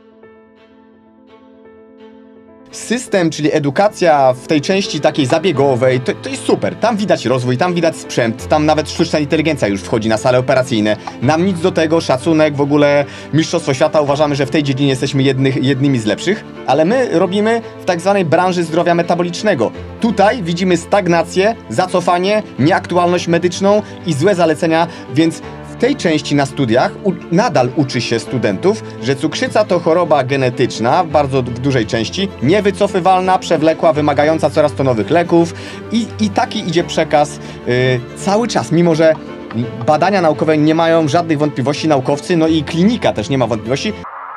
System, czyli edukacja w tej części takiej zabiegowej, to jest super. Tam widać rozwój, tam widać sprzęt, tam nawet sztuczna inteligencja już wchodzi na sale operacyjne. Nam nic do tego, szacunek, w ogóle mistrzostwo świata. Uważamy, że w tej dziedzinie jesteśmy jednymi z lepszych, ale my robimy w tak zwanej branży zdrowia metabolicznego. Tutaj widzimy stagnację, zacofanie, nieaktualność medyczną i złe zalecenia, więc w tej części na studiach nadal uczy się studentów, że cukrzyca to choroba genetyczna, bardzo w dużej części, niewycofywalna, przewlekła, wymagająca coraz to nowych leków i taki idzie przekaz cały czas, mimo że badania naukowe nie mają żadnych wątpliwości, naukowcy, no i klinika też nie ma wątpliwości.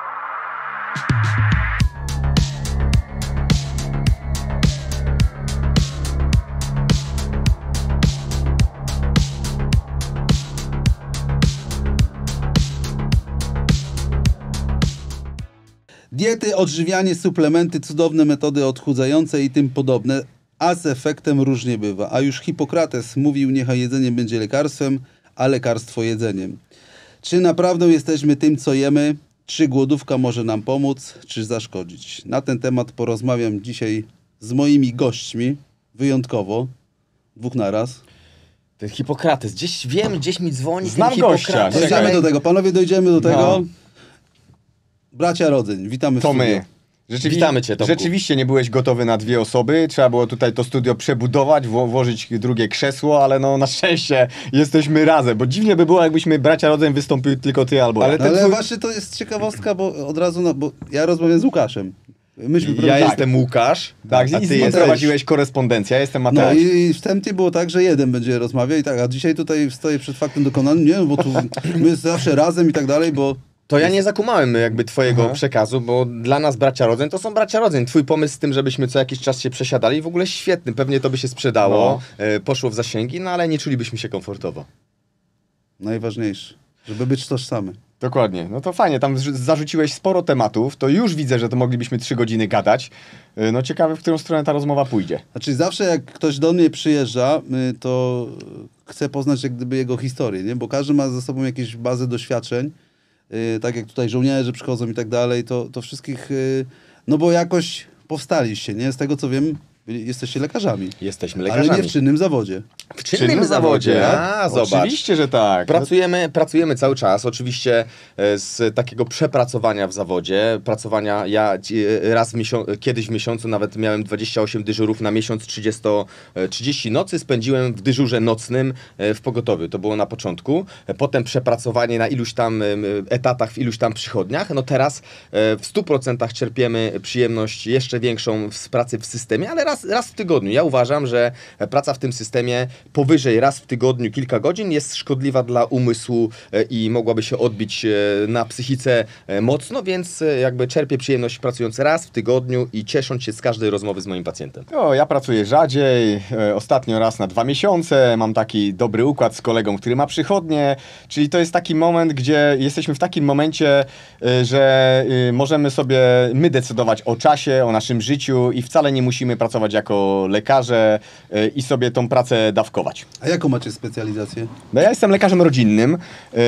Diety, odżywianie, suplementy, cudowne metody odchudzające i tym podobne, a z efektem różnie bywa. A już Hipokrates mówił, niechaj jedzenie będzie lekarstwem, a lekarstwo jedzeniem. Czy naprawdę jesteśmy tym, co jemy? Czy głodówka może nam pomóc, czy zaszkodzić? Na ten temat porozmawiam dzisiaj z moimi gośćmi, wyjątkowo, dwóch naraz. Ten Hipokrates, gdzieś mi dzwoni. Znam gościa. Dojdziemy do tego, panowie, dojdziemy do tego. Bracia Rodzeń, witamy w To studio. my. Witamy cię, Tomku. Rzeczywiście nie byłeś gotowy na 2 osoby, trzeba było tutaj to studio przebudować, włożyć drugie krzesło, ale no na szczęście jesteśmy razem, bo dziwnie by było, jakbyśmy bracia Rodzeń wystąpił tylko ty albo ja. Ale właśnie to jest ciekawostka, bo od razu, bo ja rozmawiam z Łukaszem. Ja jestem Łukasz, tak, a ty prowadziłeś korespondencję, ja jestem No Mateusz. i wstępnie było tak, że jeden będzie rozmawiał i tak, a dzisiaj tutaj stoję przed faktem dokonanym, nie, bo tu my zawsze razem i tak dalej, bo... To ja nie zakumałem jakby twojego przekazu, bo dla nas bracia Rodzeń to są bracia Rodzeń. Twój pomysł z tym, żebyśmy co jakiś czas się przesiadali, w ogóle świetny. Pewnie to by się sprzedało, poszło w zasięgi, no ale nie czulibyśmy się komfortowo. Najważniejsze, żeby być tożsamy. Dokładnie, no to fajnie, tam zarzuciłeś sporo tematów, to już widzę, że to moglibyśmy 3 godziny gadać. No ciekawe, w którą stronę ta rozmowa pójdzie. Znaczy zawsze jak ktoś do mnie przyjeżdża, to chcę poznać jak gdyby jego historię, nie? Bo każdy ma ze sobą jakieś bazę doświadczeń. Tak jak tutaj żołnierze przychodzą i tak dalej, to wszystkich, no bo jakoś powstaliście, nie? Z tego co wiem, jesteście lekarzami. Jesteśmy lekarzami. Ale nie w czynnym zawodzie. W czynnym zawodzie? A, zobacz. Oczywiście, że tak. Pracujemy cały czas, oczywiście z takiego przepracowania w zawodzie, pracowania, ja kiedyś w miesiącu nawet miałem 28 dyżurów na miesiąc, 30 nocy spędziłem w dyżurze nocnym w pogotowiu, to było na początku, potem przepracowanie na iluś tam etatach, w iluś tam przychodniach, no teraz w 100% czerpiemy przyjemność jeszcze większą z pracy w systemie, ale raz w tygodniu. Ja uważam, że praca w tym systemie powyżej raz w tygodniu kilka godzin jest szkodliwa dla umysłu i mogłaby się odbić na psychice mocno, więc jakby czerpię przyjemność pracując raz w tygodniu i ciesząc się z każdej rozmowy z moim pacjentem. O, ja pracuję rzadziej, ostatnio raz na 2 miesiące, mam taki dobry układ z kolegą, który ma przychodnie, czyli to jest taki moment, gdzie jesteśmy w takim momencie, że możemy sobie my decydować o czasie, o naszym życiu i wcale nie musimy pracować jako lekarze i sobie tą pracę dawkować. A jaką macie specjalizację? No ja jestem lekarzem rodzinnym,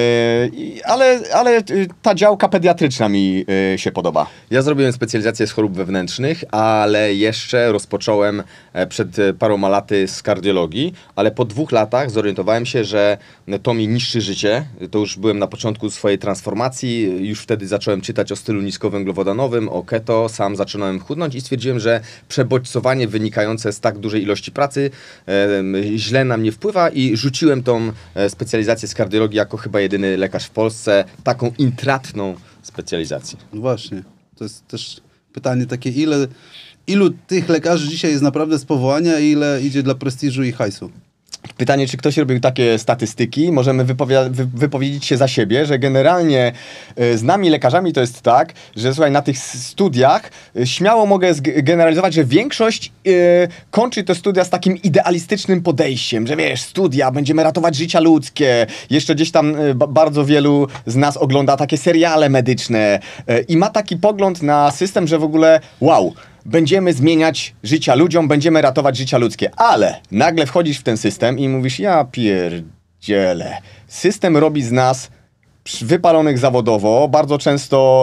ale ta działka pediatryczna mi się podoba. Ja zrobiłem specjalizację z chorób wewnętrznych, ale jeszcze rozpocząłem przed paroma laty z kardiologii, ale po 2 latach zorientowałem się, że to mi niszczy życie. To już byłem na początku swojej transformacji, już wtedy zacząłem czytać o stylu niskowęglowodanowym, o keto, sam zaczynałem chudnąć i stwierdziłem, że przebodźcowanie wynikające z tak dużej ilości pracy źle na mnie wpływa i rzuciłem tą specjalizację z kardiologii jako chyba jedyny lekarz w Polsce, taką intratną specjalizację. No właśnie, to jest też pytanie takie, ilu tych lekarzy dzisiaj jest naprawdę z powołania, a ile idzie dla prestiżu i hajsu? Pytanie, czy ktoś robił takie statystyki? Możemy wypowiedzieć się za siebie, że generalnie z nami lekarzami to jest tak, że słuchaj, na tych studiach śmiało mogę generalizować, że większość kończy te studia z takim idealistycznym podejściem, że wiesz, studia, będziemy ratować życia ludzkie. Jeszcze gdzieś tam bardzo wielu z nas ogląda takie seriale medyczne i ma taki pogląd na system, że w ogóle wow, będziemy zmieniać życia ludziom, będziemy ratować życia ludzkie, ale nagle wchodzisz w ten system i mówisz, ja pierdzielę, system robi z nas wypalonych zawodowo, bardzo często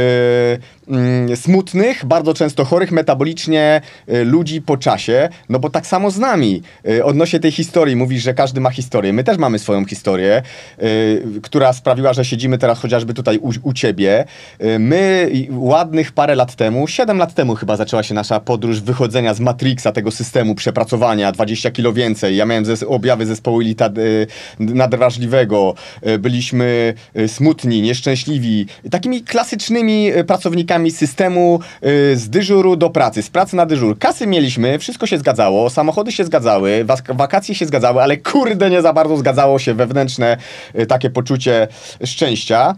smutnych, bardzo często chorych metabolicznie ludzi po czasie, no bo tak samo z nami. Odnośnie tej historii, mówisz, że każdy ma historię. My też mamy swoją historię, która sprawiła, że siedzimy teraz chociażby tutaj u ciebie. My ładnych parę lat temu, 7 lat temu chyba zaczęła się nasza podróż wychodzenia z Matrixa, tego systemu przepracowania, 20 kilo więcej. Ja miałem objawy zespołu jelita nadwrażliwego. Byliśmy smutni, nieszczęśliwi. Takimi klasycznymi pracownikami systemu z dyżuru do pracy, z pracy na dyżur. Kasy mieliśmy, wszystko się zgadzało, samochody się zgadzały, wakacje się zgadzały, ale kurde nie za bardzo zgadzało się wewnętrzne takie poczucie szczęścia.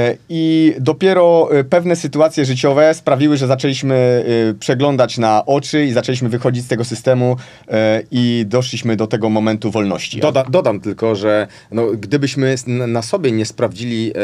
I dopiero pewne sytuacje życiowe sprawiły, że zaczęliśmy przeglądać na oczy i zaczęliśmy wychodzić z tego systemu i doszliśmy do tego momentu wolności. Dodam tylko, że no, gdybyśmy na sobie nie sprawdzili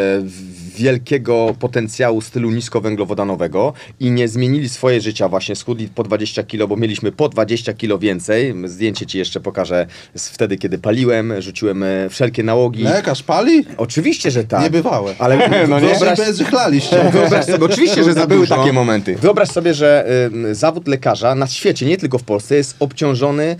wielkiego potencjału stylu niskowęglowodanowego i nie zmienili swoje życia, właśnie schudli po 20 kilo, bo mieliśmy po 20 kilo więcej. Zdjęcie ci jeszcze pokażę z wtedy, kiedy paliłem, rzuciłem wszelkie nałogi. Lekarz pali? Oczywiście, że tak. Niebywałe. Ale No nie, Bez chlaliście. Wyobraź sobie, oczywiście, że były takie momenty. Wyobraź sobie, że zawód lekarza na świecie, nie tylko w Polsce, jest obciążony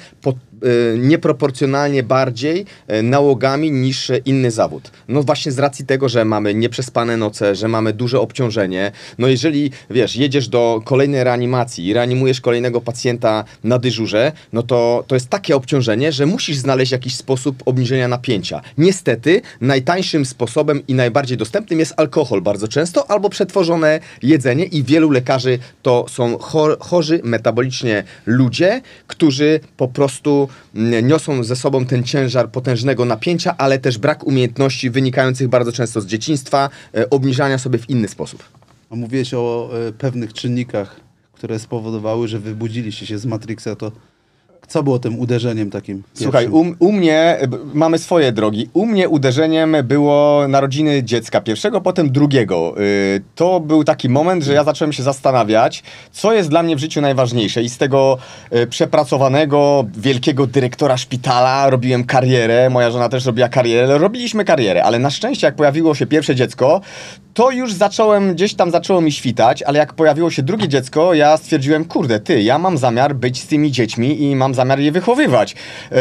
nieproporcjonalnie bardziej nałogami niż inny zawód. No właśnie z racji tego, że mamy nieprzespane noce, że mamy duże obciążenie. No jeżeli, wiesz, jedziesz do kolejnej reanimacji i reanimujesz kolejnego pacjenta na dyżurze, no to jest takie obciążenie, że musisz znaleźć jakiś sposób obniżenia napięcia. Niestety najtańszym sposobem i najbardziej dostępnym jest alkohol bardzo często, albo przetworzone jedzenie i wielu lekarzy to są chorzy metabolicznie ludzie, którzy po prostu niosą ze sobą ten ciężar potężnego napięcia, ale też brak umiejętności wynikających bardzo często z dzieciństwa, obniżania sobie w inny sposób. A mówiłeś o pewnych czynnikach, które spowodowały, że wybudziliście się z Matrixa, to co było tym uderzeniem takim Słuchaj, pierwszym? u mnie, mamy swoje drogi, u mnie uderzeniem było narodziny dziecka pierwszego, potem drugiego. To był taki moment, że ja zacząłem się zastanawiać, co jest dla mnie w życiu najważniejsze i z tego przepracowanego, wielkiego dyrektora szpitala robiłem karierę, moja żona też robiła karierę, robiliśmy karierę, ale na szczęście jak pojawiło się pierwsze dziecko, to już gdzieś tam zaczęło mi świtać, ale jak pojawiło się drugie dziecko, ja stwierdziłem, kurde, ja mam zamiar być z tymi dziećmi i mam zamiar je wychowywać.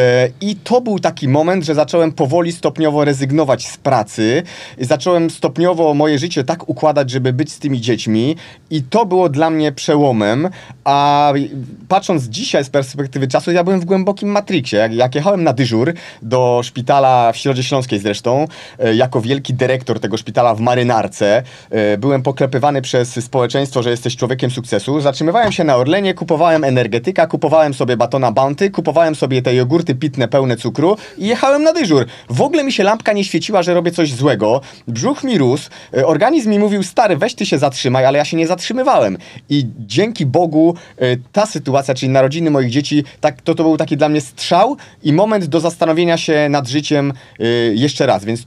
I to był taki moment, że zacząłem powoli, stopniowo rezygnować z pracy. Zacząłem stopniowo moje życie tak układać, żeby być z tymi dziećmi i to było dla mnie przełomem, a patrząc dzisiaj z perspektywy czasu, ja byłem w głębokim matrixie. Jak jechałem na dyżur do szpitala w Środzie Śląskiej zresztą, jako wielki dyrektor tego szpitala w Marynarce, byłem poklepywany przez społeczeństwo, że jesteś człowiekiem sukcesu. Zatrzymywałem się na Orlenie, kupowałem energetyka, kupowałem sobie batona Bounty, kupowałem sobie te jogurty pitne pełne cukru i jechałem na dyżur. W ogóle mi się lampka nie świeciła, że robię coś złego. Brzuch mi rósł, organizm mi mówił, stary, weź ty się zatrzymaj, ale ja się nie zatrzymywałem. I dzięki Bogu ta sytuacja, czyli narodziny moich dzieci, to był taki dla mnie strzał i moment do zastanowienia się nad życiem jeszcze raz, więc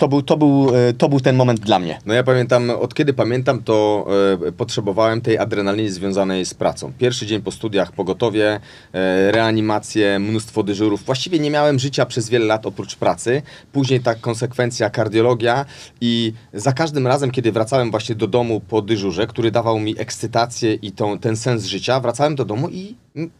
to był ten moment dla mnie. No ja pamiętam, od kiedy pamiętam, to potrzebowałem tej adrenaliny związanej z pracą. Pierwszy dzień po studiach, pogotowie, reanimacje, mnóstwo dyżurów. Właściwie nie miałem życia przez wiele lat oprócz pracy. Później ta konsekwencja kardiologia i za każdym razem, kiedy wracałem właśnie do domu po dyżurze, który dawał mi ekscytację i ten sens życia, wracałem do domu i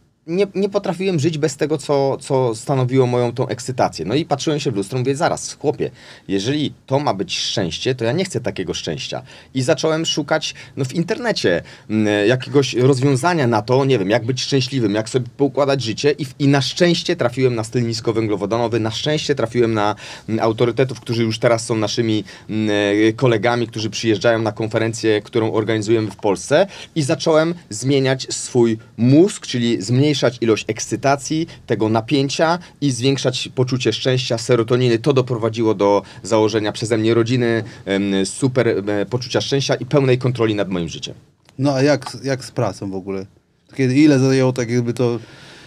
nie potrafiłem żyć bez tego, co stanowiło moją tą ekscytację. No i patrzyłem się w lustro, mówię, zaraz, chłopie, jeżeli to ma być szczęście, to ja nie chcę takiego szczęścia. I zacząłem szukać w internecie jakiegoś rozwiązania na to, nie wiem, jak być szczęśliwym, jak sobie poukładać życie i na szczęście trafiłem na styl niskowęglowodanowy, na szczęście trafiłem na autorytetów, którzy już teraz są naszymi kolegami, którzy przyjeżdżają na konferencję, którą organizujemy w Polsce i zacząłem zmieniać swój mózg, czyli zmniejszać ilość ekscytacji, tego napięcia i zwiększać poczucie szczęścia, serotoniny. To doprowadziło do założenia przeze mnie rodziny, super poczucia szczęścia i pełnej kontroli nad moim życiem. No a jak z pracą w ogóle? Ile zajęło tak jakby to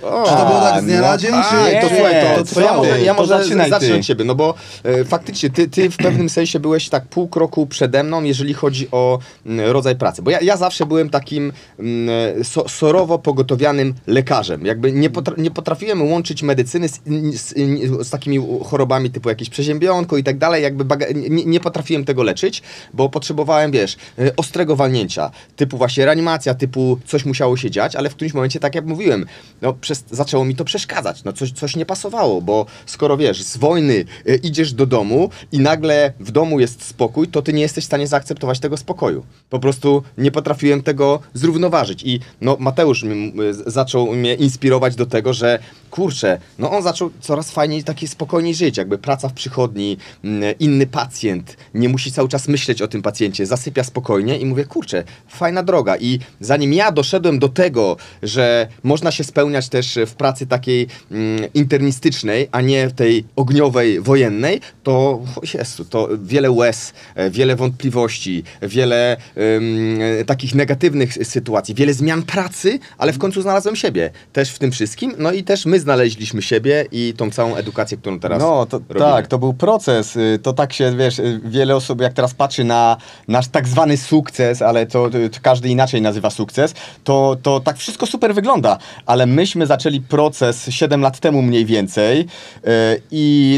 Czy to było tak z dnia na dzień, czy... To słuchaj, to trwało? ja To może zaczynaj zacznę ty. od ciebie, no bo faktycznie ty w pewnym sensie byłeś tak pół kroku przede mną, jeżeli chodzi o rodzaj pracy. Bo ja zawsze byłem takim sorowo pogotowianym lekarzem. Jakby nie potrafiłem łączyć medycyny z takimi chorobami typu jakieś przeziębionko i tak dalej. Jakby nie potrafiłem tego leczyć, bo potrzebowałem, wiesz, ostrego walnięcia. Typu właśnie reanimacja, typu coś musiało się dziać, ale w którymś momencie, tak jak mówiłem, no zaczęło mi to przeszkadzać. No coś nie pasowało, bo skoro wiesz, z wojny idziesz do domu i nagle w domu jest spokój, to ty nie jesteś w stanie zaakceptować tego spokoju. Po prostu nie potrafiłem tego zrównoważyć. I no Mateusz zaczął mnie inspirować do tego, że kurczę, no on zaczął coraz fajniej, takie spokojniej żyć. Jakby praca w przychodni, inny pacjent, nie musi cały czas myśleć o tym pacjencie, zasypia spokojnie i mówię, kurczę, fajna droga. I zanim ja doszedłem do tego, że można się spełniać też w pracy takiej internistycznej, a nie tej ogniowej, wojennej, to Jezu, to wiele łez, wiele wątpliwości, wiele takich negatywnych sytuacji, wiele zmian pracy, ale w końcu znalazłem siebie też w tym wszystkim, no i też my znaleźliśmy siebie i tą całą edukację, którą teraz robimy. Tak, to był proces, to tak się, wiesz, wiele osób jak teraz patrzy na nasz tak zwany sukces, ale to każdy inaczej nazywa sukces, to tak wszystko super wygląda, ale myśmy zaczęli proces 7 lat temu mniej więcej i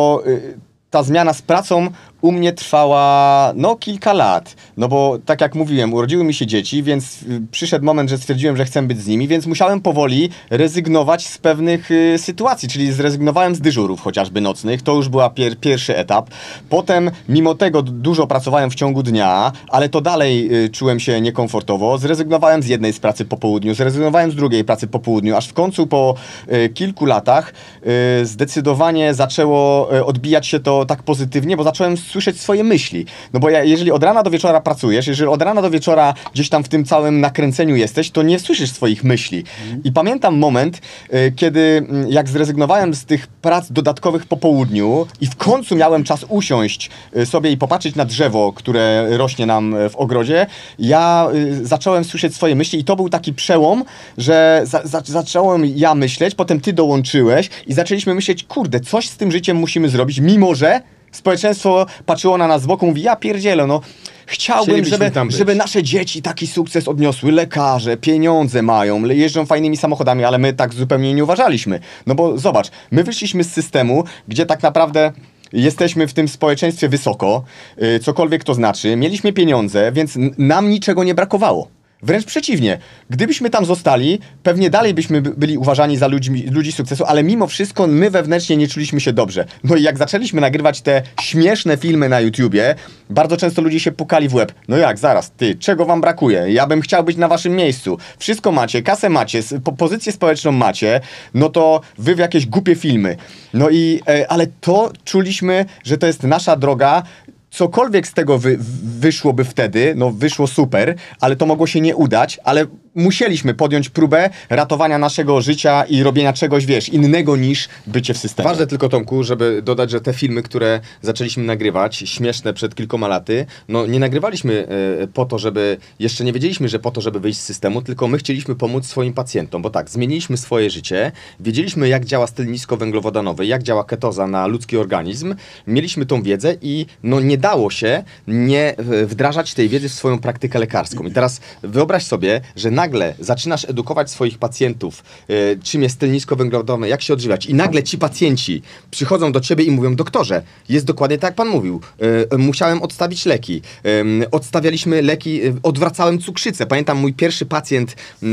ta zmiana z pracą u mnie trwała, no, kilka lat. No bo, tak jak mówiłem, urodziły mi się dzieci, więc przyszedł moment, że stwierdziłem, że chcę być z nimi, więc musiałem powoli rezygnować z pewnych sytuacji, czyli zrezygnowałem z dyżurów chociażby nocnych, to już był pierwszy etap. Potem, mimo tego, dużo pracowałem w ciągu dnia, ale to dalej czułem się niekomfortowo. Zrezygnowałem z jednej z pracy po południu, zrezygnowałem z drugiej pracy po południu, aż w końcu po kilku latach zdecydowanie zaczęło odbijać się to tak pozytywnie, bo zacząłem słyszeć swoje myśli. No bo jeżeli od rana do wieczora pracujesz, jeżeli od rana do wieczora gdzieś tam w tym całym nakręceniu jesteś, to nie słyszysz swoich myśli. I pamiętam moment, kiedy jak zrezygnowałem z tych prac dodatkowych po południu i w końcu miałem czas usiąść sobie i popatrzeć na drzewo, które rośnie nam w ogrodzie, ja zacząłem słyszeć swoje myśli i to był taki przełom, że zacząłem ja myśleć, potem ty dołączyłeś i zaczęliśmy myśleć, kurde, coś z tym życiem musimy zrobić, mimo że społeczeństwo patrzyło na nas z boku, mówi, ja pierdzielę, no chciałbym, żeby nasze dzieci taki sukces odniosły, lekarze, pieniądze mają, jeżdżą fajnymi samochodami, ale my tak zupełnie nie uważaliśmy. No bo zobacz, my wyszliśmy z systemu, gdzie tak naprawdę jesteśmy w tym społeczeństwie wysoko, cokolwiek to znaczy, mieliśmy pieniądze, więc nam niczego nie brakowało. Wręcz przeciwnie. Gdybyśmy tam zostali, pewnie dalej byśmy byli uważani za ludzi sukcesu, ale mimo wszystko my wewnętrznie nie czuliśmy się dobrze. No i jak zaczęliśmy nagrywać te śmieszne filmy na YouTubie, bardzo często ludzie się pukali w łeb. No jak, zaraz, ty, czego wam brakuje? Ja bym chciał być na waszym miejscu. Wszystko macie, kasę macie, pozycję społeczną macie, no to wy w jakieś głupie filmy. No i, ale to czuliśmy, że to jest nasza droga. Cokolwiek z tego wyszłoby wtedy, no wyszło super, ale to mogło się nie udać, ale musieliśmy podjąć próbę ratowania naszego życia i robienia czegoś, wiesz, innego niż bycie w systemie. Ważne tylko, Tomku, żeby dodać, że te filmy, które zaczęliśmy nagrywać, śmieszne przed kilkoma laty, no nie nagrywaliśmy po to, żeby, jeszcze nie wiedzieliśmy, że po to, żeby wyjść z systemu, tylko my chcieliśmy pomóc swoim pacjentom, bo tak, zmieniliśmy swoje życie, wiedzieliśmy, jak działa styl niskowęglowodanowy, jak działa ketoza na ludzki organizm, mieliśmy tą wiedzę i no nie dało się nie wdrażać tej wiedzy w swoją praktykę lekarską. I teraz wyobraź sobie, że nagle zaczynasz edukować swoich pacjentów, czym jest styl niskowęglowodanowy, jak się odżywiać i nagle ci pacjenci przychodzą do ciebie i mówią, doktorze, jest dokładnie tak jak pan mówił, musiałem odstawić leki, odstawialiśmy leki, odwracałem cukrzycę. Pamiętam mój pierwszy pacjent,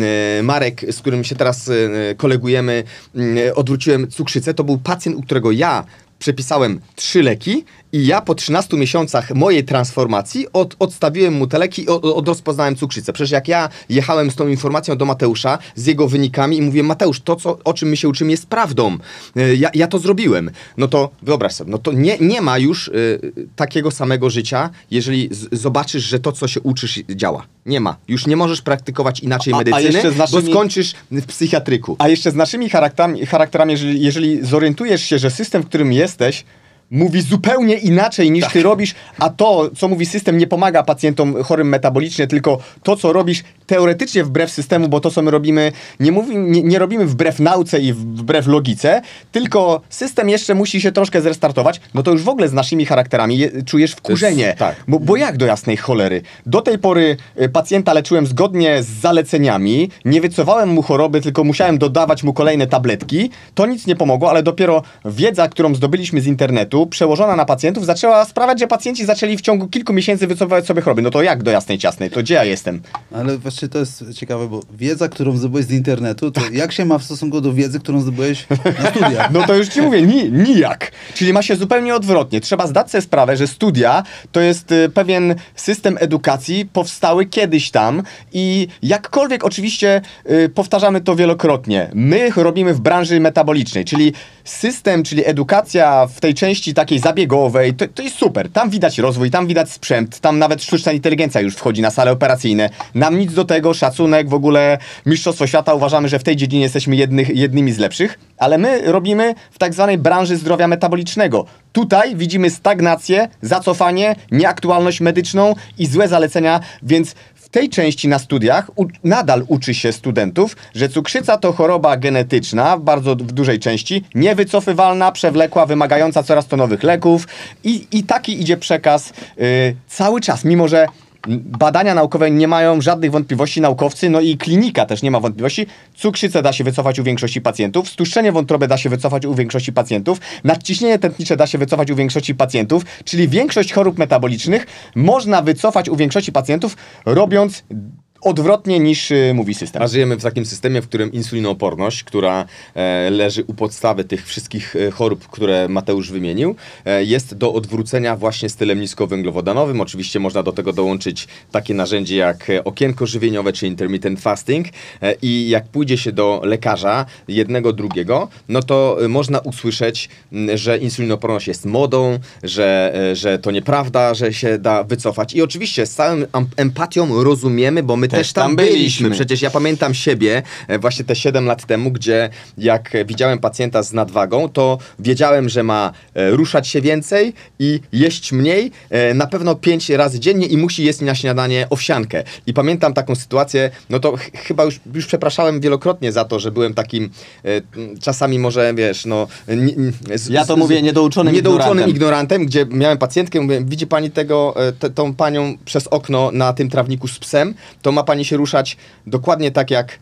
Marek, z którym się teraz kolegujemy, odwróciłem cukrzycę, to był pacjent, u którego ja przepisałem 3 leki i ja po 13 miesiącach mojej transformacji odstawiłem mu te leki i rozpoznałem cukrzycę. Przecież jak ja jechałem z tą informacją do Mateusza, z jego wynikami i mówiłem, Mateusz, to o czym my się uczymy jest prawdą. Ja to zrobiłem. No to wyobraź sobie, no to nie ma już takiego samego życia, jeżeli zobaczysz, że to, co się uczysz, działa. Nie ma. Już nie możesz praktykować inaczej medycyny, bo skończysz w psychiatryku. A jeszcze z naszymi charakterami, jeżeli zorientujesz się, że system, w którym jesteś, mówi zupełnie inaczej niż ty robisz, a to, co mówi system, nie pomaga pacjentom chorym metabolicznie, tylko to, co robisz teoretycznie wbrew systemu, bo to, co my robimy, nie robimy wbrew nauce i wbrew logice, tylko system jeszcze musi się troszkę zrestartować, no to już w ogóle z naszymi charakterami czujesz wkurzenie. tak. Bo jak do jasnej cholery? Do tej pory pacjenta leczyłem zgodnie z zaleceniami, nie wycofałem mu choroby, tylko musiałem dodawać mu kolejne tabletki. To nic nie pomogło, ale dopiero wiedza, którą zdobyliśmy z internetu, przełożona na pacjentów, zaczęła sprawiać, że pacjenci zaczęli w ciągu kilku miesięcy wycofywać sobie choroby. No to jak do jasnej ciasnej? To gdzie ja jestem? Ale właśnie to jest ciekawe, bo wiedza, którą zdobyłeś z internetu, to jak się ma w stosunku do wiedzy, którą zdobyłeś na studiach? No to już ci mówię, nijak. Czyli ma się zupełnie odwrotnie. Trzeba zdać sobie sprawę, że studia to jest pewien system edukacji powstały kiedyś tam i jakkolwiek oczywiście powtarzamy to wielokrotnie. My robimy w branży metabolicznej, czyli system, czyli edukacja w tej części takiej zabiegowej, to jest super. Tam widać rozwój, tam widać sprzęt, tam nawet sztuczna inteligencja już wchodzi na sale operacyjne. Nam nic do tego, szacunek, w ogóle mistrzostwo świata. Uważamy, że w tej dziedzinie jesteśmy jednymi z lepszych, ale my robimy w tak zwanej branży zdrowia metabolicznego. Tutaj widzimy stagnację, zacofanie, nieaktualność medyczną i złe zalecenia, więc w tej części na studiach nadal uczy się studentów, że cukrzyca to choroba genetyczna, bardzo w dużej części, niewycofywalna, przewlekła, wymagająca coraz to nowych leków i taki idzie przekaz cały czas, mimo że badania naukowe nie mają żadnych wątpliwości, naukowcy, no i klinika też nie ma wątpliwości. Cukrzycę da się wycofać u większości pacjentów, stłuszczenie wątroby da się wycofać u większości pacjentów, nadciśnienie tętnicze da się wycofać u większości pacjentów, czyli większość chorób metabolicznych można wycofać u większości pacjentów, robiąc odwrotnie niż mówi system. A żyjemy w takim systemie, w którym insulinooporność, która leży u podstawy tych wszystkich chorób, które Mateusz wymienił, jest do odwrócenia właśnie stylem niskowęglowodanowym. Oczywiście można do tego dołączyć takie narzędzie jak okienko żywieniowe czy intermittent fasting i jak pójdzie się do lekarza, jednego, drugiego, no to można usłyszeć, że insulinooporność jest modą, że to nieprawda, że się da wycofać. I oczywiście z całą empatią rozumiemy, bo my też tam byliśmy. Przecież ja pamiętam siebie właśnie te 7 lat temu, gdzie jak widziałem pacjenta z nadwagą, to wiedziałem, że ma ruszać się więcej i jeść mniej, na pewno 5 razy dziennie i musi jeść na śniadanie owsiankę. I pamiętam taką sytuację, no to chyba już przepraszałem wielokrotnie za to, że byłem takim czasami może, wiesz, no... Ja to mówię niedouczonym ignorantem, gdzie miałem pacjentkę, mówię, widzi pani tą panią przez okno na tym trawniku z psem, to ma pani się ruszać dokładnie tak jak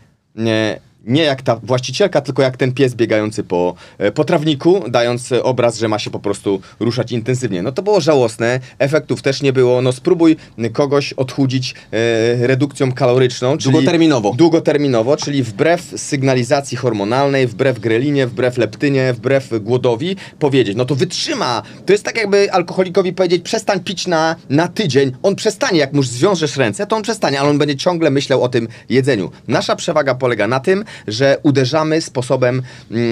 nie jak ta właścicielka, tylko jak ten pies biegający po trawniku, dając obraz, że ma się po prostu ruszać intensywnie. No to było żałosne, efektów też nie było. No spróbuj kogoś odchudzić redukcją kaloryczną. Czyli długoterminowo, czyli wbrew sygnalizacji hormonalnej, wbrew grelinie, wbrew leptynie, wbrew głodowi powiedzieć, no to wytrzyma. To jest tak jakby alkoholikowi powiedzieć, przestań pić na tydzień. On przestanie, jak mu zwiążesz ręce, to on przestanie, ale on będzie ciągle myślał o tym jedzeniu. Nasza przewaga polega na tym, że uderzamy sposobem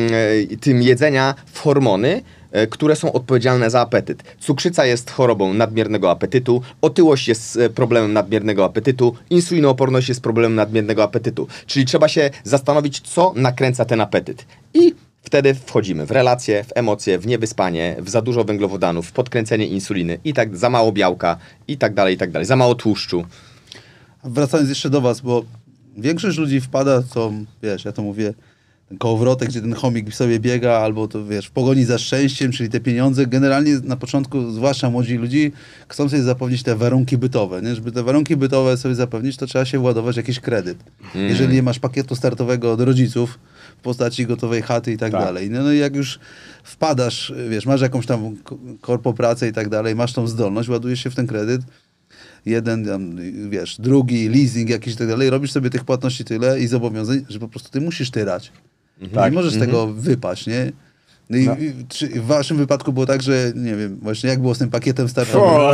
tym jedzenia w hormony, które są odpowiedzialne za apetyt. Cukrzyca jest chorobą nadmiernego apetytu, otyłość jest problemem nadmiernego apetytu, insulinooporność jest problemem nadmiernego apetytu. Czyli trzeba się zastanowić, co nakręca ten apetyt. I wtedy wchodzimy w relacje, w emocje, w niewyspanie, w za dużo węglowodanów, w podkręcenie insuliny i tak za mało białka i tak dalej, za mało tłuszczu. Wracając jeszcze do was, bo większość ludzi wpada, co, wiesz, ja to mówię, ten kołowrotek, gdzie ten chomik sobie biega, albo to, wiesz, w pogoni za szczęściem, czyli te pieniądze. Generalnie na początku, zwłaszcza młodzi ludzi, chcą sobie zapewnić te warunki bytowe, nie? Żeby te warunki bytowe sobie zapewnić, to trzeba się władować jakiś kredyt. Jeżeli nie masz pakietu startowego od rodziców w postaci gotowej chaty i tak dalej. No i jak już wpadasz, wiesz, masz jakąś tam korpoprację i tak dalej, masz tą zdolność, ładujesz się w ten kredyt, jeden, wiesz, drugi, leasing jakiś i tak dalej, robisz sobie tych płatności tyle i zobowiązań, że po prostu ty musisz tyrać. Nie możesz tego wypaść, nie? No i czy w waszym wypadku było tak, że nie wiem, właśnie jak było z tym pakietem startowym?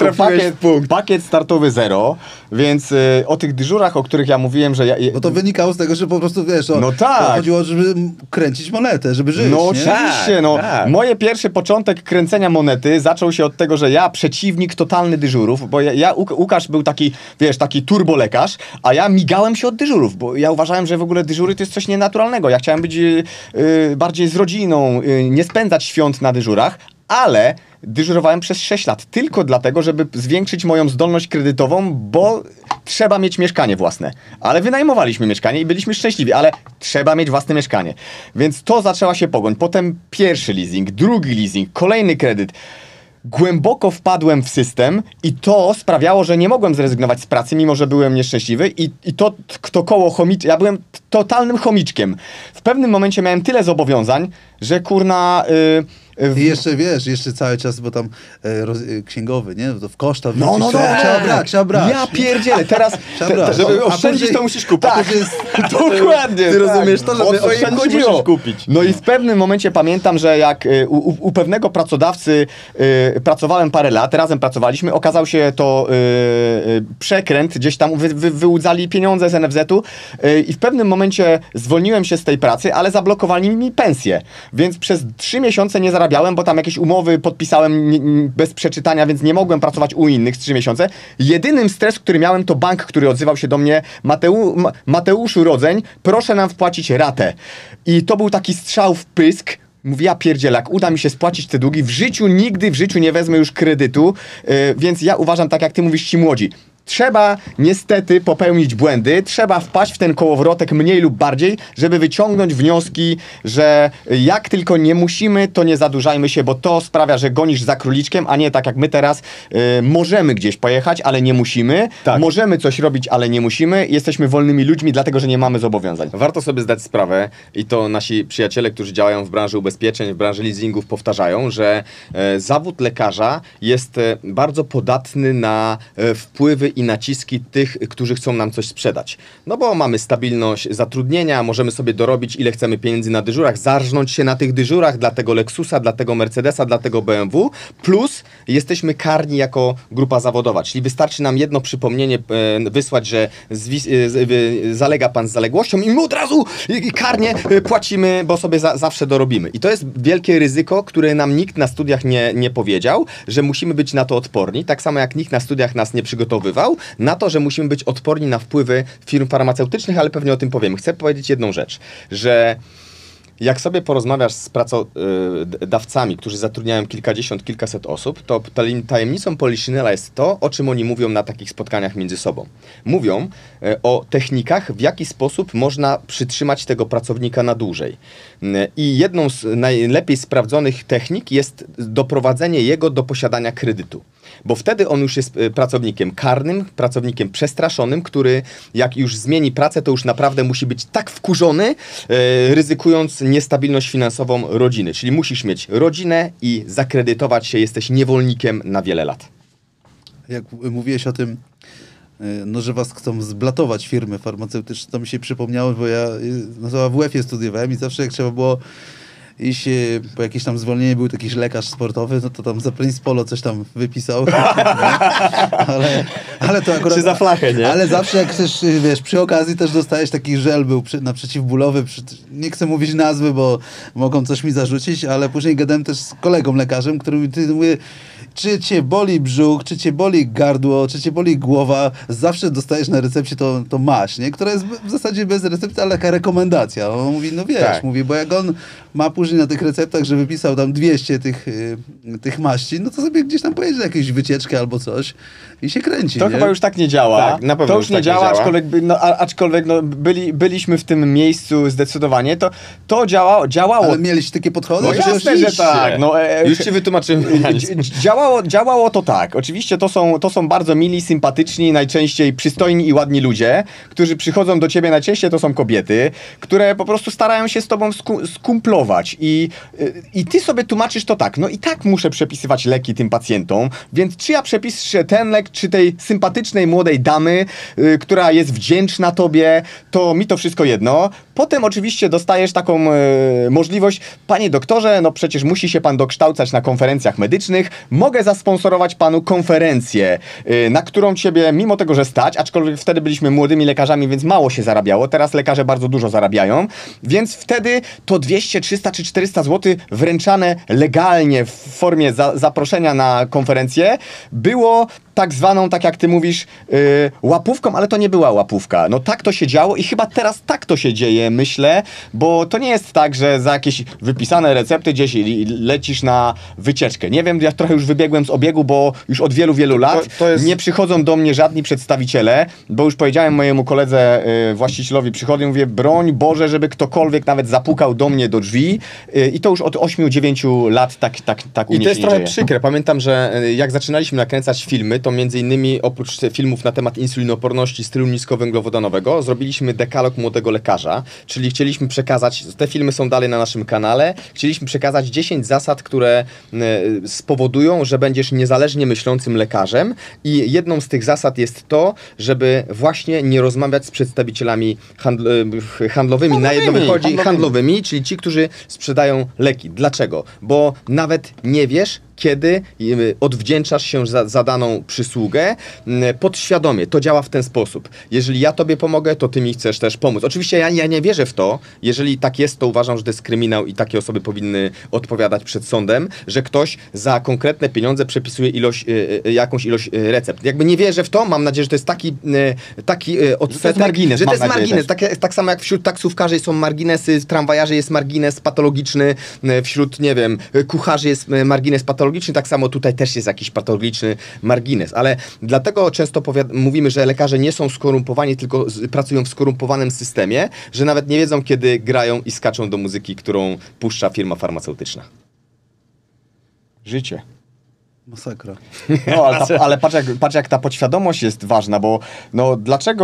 Pakiet startowy 0, więc o tych dyżurach, o których ja mówiłem, że Bo to wynikało z tego, że po prostu, wiesz, no tak. to chodziło, żeby kręcić monetę, żeby żyć, no nie? oczywiście, Tak. Moje pierwszy początek kręcenia monety zaczął się od tego, że ja przeciwnik totalny dyżurów, bo Łukasz był taki, wiesz, taki turbolekarz, a ja migałem się od dyżurów, bo ja uważałem, że w ogóle dyżury to jest coś nienaturalnego. Ja chciałem być bardziej z rodziną, nie spędzać świąt na dyżurach, ale dyżurowałem przez 6 lat tylko dlatego, żeby zwiększyć moją zdolność kredytową, bo trzeba mieć mieszkanie własne. Ale wynajmowaliśmy mieszkanie i byliśmy szczęśliwi, ale trzeba mieć własne mieszkanie. Więc to zaczęła się pogoń. Potem pierwszy leasing, drugi leasing, kolejny kredyt. Głęboko wpadłem w system i to sprawiało, że nie mogłem zrezygnować z pracy, mimo że byłem nieszczęśliwy i to koło chomiczne, ja byłem totalnym chomiczkiem. W pewnym momencie miałem tyle zobowiązań, że kurna... I jeszcze wiesz, jeszcze cały czas, bo tam księgowy, nie? To w koszta No, trzeba brać. Ja pierdzielę, teraz Trzeba brać. żeby A oszczędzić, później- to musisz kupić. a później jest- Dokładnie. Ty rozumiesz to, że O o co im chodziło. musisz kupić. No i w pewnym momencie pamiętam, że jak u pewnego pracodawcy pracowałem parę lat, razem pracowaliśmy, okazał się to przekręt, gdzieś tam wyłudzali pieniądze z NFZ-u i w pewnym momencie zwolniłem się z tej pracy, ale zablokowali mi pensję. Więc przez 3 miesiące nie zarabiałem, bo tam jakieś umowy podpisałem bez przeczytania, więc nie mogłem pracować u innych z 3 miesiące. Jedynym stres, który miałem, to bank, który odzywał się do mnie: Mateuszu Rodzeń, proszę nam wpłacić ratę. I to był taki strzał w pysk. Mówię, ja pierdzielę, jak uda mi się spłacić te długi, nigdy w życiu nie wezmę już kredytu, więc ja uważam, tak jak ty mówisz, ci młodzi. Trzeba niestety popełnić błędy, trzeba wpaść w ten kołowrotek mniej lub bardziej, żeby wyciągnąć wnioski, że jak tylko nie musimy, to nie zadłużajmy się, bo to sprawia, że gonisz za króliczkiem, a nie tak jak my teraz. Możemy gdzieś pojechać, ale nie musimy. Tak. Możemy coś robić, ale nie musimy. Jesteśmy wolnymi ludźmi, dlatego że nie mamy zobowiązań. Warto sobie zdać sprawę, i to nasi przyjaciele, którzy działają w branży ubezpieczeń, w branży leasingów, powtarzają, że zawód lekarza jest bardzo podatny na wpływy i naciski tych, którzy chcą nam coś sprzedać. No bo mamy stabilność zatrudnienia, możemy sobie dorobić, ile chcemy pieniędzy na dyżurach, zarżnąć się na tych dyżurach dla tego Lexusa, dla tego Mercedesa, dla tego BMW, plus jesteśmy karni jako grupa zawodowa, czyli wystarczy nam jedno przypomnienie wysłać, że zalega pan z zaległością i my od razu karnie płacimy, bo sobie zawsze dorobimy. I to jest wielkie ryzyko, które nam nikt na studiach nie powiedział, że musimy być na to odporni, tak samo jak nikt na studiach nas nie przygotowywał na to, że musimy być odporni na wpływy firm farmaceutycznych, ale pewnie o tym powiem. Chcę powiedzieć jedną rzecz, że jak sobie porozmawiasz z pracodawcami, którzy zatrudniają kilkadziesiąt, kilkaset osób, to tajemnicą Poliszynela jest to, o czym oni mówią na takich spotkaniach między sobą. Mówią o technikach, w jaki sposób można przytrzymać tego pracownika na dłużej. I jedną z najlepiej sprawdzonych technik jest doprowadzenie jego do posiadania kredytu. Bo wtedy on już jest pracownikiem karnym, pracownikiem przestraszonym, który jak już zmieni pracę, to już naprawdę musi być tak wkurzony, ryzykując niestabilność finansową rodziny. Czyli musisz mieć rodzinę i zakredytować się, jesteś niewolnikiem na wiele lat. Jak mówiłeś o tym, no, że was chcą zblatować firmy farmaceutyczne, to mi się przypomniało, bo ja na WF-ie studiowałem i zawsze jak trzeba było iść po jakieś tam zwolnienie, był jakiś lekarz sportowy, no to tam za Prince Polo coś tam wypisał. ale to akurat... Czy za flachę, nie? Ale zawsze jak chcesz, wiesz, przy okazji też dostajesz taki żel, był na przeciwbólowy, nie chcę mówić nazwy, bo mogą coś mi zarzucić, ale później gadałem też z kolegą lekarzem, który mówi, czy cię boli brzuch, czy cię boli gardło, czy cię boli głowa, zawsze dostajesz na recepcie to maść, nie? Która jest w zasadzie bez recepty, ale taka rekomendacja. On mówi, no wiesz, Tak. mówi, bo jak on ma później na tych receptach, że wypisał tam 200 tych maści, no to sobie gdzieś tam pojedzie na jakąś wycieczkę albo coś i się kręci, To nie? chyba już tak nie działa. Tak, na pewno to już już nie tak nie działa, działa. aczkolwiek byliśmy w tym miejscu zdecydowanie. To działało. Ale mieliście takie podchody? No że- jasne, że tak. No, Już ci wytłumaczyłem mechanizm. Działało to tak. Oczywiście to są bardzo mili, sympatyczni, najczęściej przystojni i ładni ludzie, którzy przychodzą do ciebie, najczęściej to są kobiety, które po prostu starają się z tobą skumplować i ty sobie tłumaczysz to tak, no i tak muszę przepisywać leki tym pacjentom, więc czy ja przepiszę ten lek, czy tej sympatycznej młodej damy, która jest wdzięczna tobie, to mi to wszystko jedno. Potem oczywiście dostajesz taką możliwość, panie doktorze, no przecież musi się pan dokształcać na konferencjach medycznych, mogę zasponsorować panu konferencję, na którą ciebie, mimo tego, że stać, aczkolwiek wtedy byliśmy młodymi lekarzami, więc mało się zarabiało, teraz lekarze bardzo dużo zarabiają, więc wtedy to 200, 300 czy 400 zł wręczane legalnie w formie zaproszenia na konferencję było tak zwaną, tak jak ty mówisz, łapówką, ale to nie była łapówka. No tak to się działo i chyba teraz tak to się dzieje, myślę, bo to nie jest tak, że za jakieś wypisane recepty gdzieś lecisz na wycieczkę. Nie wiem, ja trochę już wybiegłem z obiegu, bo już od wielu, wielu lat To jest... nie przychodzą do mnie żadni przedstawiciele, bo już powiedziałem mojemu koledze, właścicielowi przychodzę i mówię, broń Boże, żeby ktokolwiek nawet zapukał do mnie do drzwi i to już od 8-9 lat tak u I mnie to jest się trochę dzieje. przykre. Pamiętam, że jak zaczynaliśmy nakręcać filmy, to między innymi oprócz filmów na temat insulinoporności stylu niskowęglowodanowego, zrobiliśmy dekalog młodego lekarza, czyli chcieliśmy przekazać, te filmy są dalej na naszym kanale, chcieliśmy przekazać 10 zasad, które spowodują, że będziesz niezależnie myślącym lekarzem i jedną z tych zasad jest to, żeby właśnie nie rozmawiać z przedstawicielami handlowymi. Na jedno wychodzi handlowymi, czyli ci, którzy sprzedają leki. Dlaczego? Bo nawet nie wiesz, kiedy odwdzięczasz się za daną przysługę podświadomie. To działa w ten sposób. Jeżeli ja tobie pomogę, to ty mi chcesz też pomóc. Oczywiście ja nie wierzę w to. Jeżeli tak jest, to uważam, że to jest kryminał i takie osoby powinny odpowiadać przed sądem, że ktoś za konkretne pieniądze przepisuje jakąś ilość recept. Jakby nie wierzę w to. Mam nadzieję, że to jest taki odsetek. To jest margines, że to jest mam nadzieję margines. Tak samo jak wśród taksówkarzy są marginesy, w tramwajarzy jest margines patologiczny, wśród, nie wiem, kucharzy jest margines patologiczny, tak samo tutaj też jest jakiś patologiczny margines, ale dlatego często mówimy, że lekarze nie są skorumpowani, tylko pracują w skorumpowanym systemie, że nawet nie wiedzą, kiedy grają i skaczą do muzyki, którą puszcza firma farmaceutyczna. Życie. Masakra. No, ale patrz jak ta podświadomość jest ważna, bo no,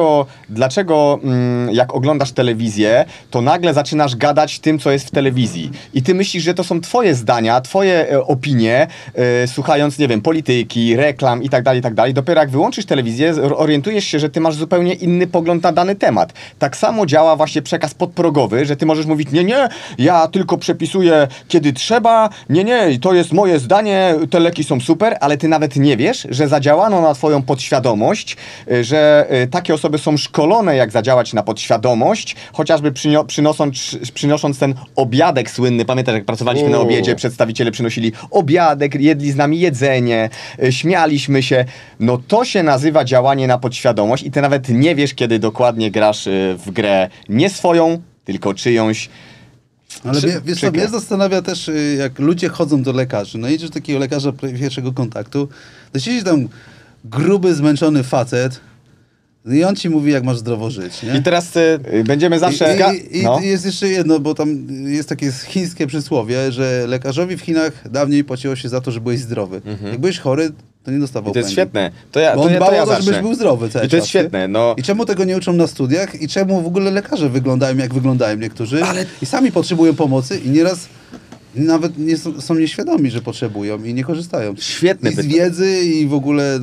dlaczego jak oglądasz telewizję, to nagle zaczynasz gadać tym, co jest w telewizji. I ty myślisz, że to są twoje zdania, twoje opinie, słuchając, nie wiem, polityki, reklam i tak dalej. Dopiero jak wyłączysz telewizję, orientujesz się, że ty masz zupełnie inny pogląd na dany temat. Tak samo działa właśnie przekaz podprogowy, że ty możesz mówić, nie, ja tylko przepisuję, kiedy trzeba, nie, to jest moje zdanie, te leki są super, ale ty nawet nie wiesz, że zadziałano na twoją podświadomość, że takie osoby są szkolone, jak zadziałać na podświadomość, chociażby przynosząc ten obiadek słynny. Pamiętasz, jak pracowaliśmy na obiedzie, przedstawiciele przynosili obiadek, jedli z nami jedzenie, śmialiśmy się. No to się nazywa działanie na podświadomość i ty nawet nie wiesz, kiedy dokładnie grasz w grę nie swoją, tylko czyjąś. Ale wiesz co, mnie zastanawia też, jak ludzie chodzą do lekarzy. No idziesz do takiego lekarza pierwszego kontaktu, to siedzi tam gruby, zmęczony facet i on ci mówi, jak masz zdrowo żyć, nie? I teraz będziemy zawsze... I jest jeszcze jedno, bo tam jest takie chińskie przysłowie, że lekarzowi w Chinach dawniej płaciło się za to, że byłeś zdrowy. Jak byłeś chory, to nie dostawał I to jest pędu. świetne. Bo on dbał o to, zacznę. żebyś był zdrowy cały I to jest czas, świetne. No. I czemu tego nie uczą na studiach? I czemu w ogóle lekarze wyglądają, jak wyglądają niektórzy? I sami potrzebują pomocy i nieraz nawet nie są nieświadomi, że potrzebują i nie korzystają. Świetne I z wiedzy i w ogóle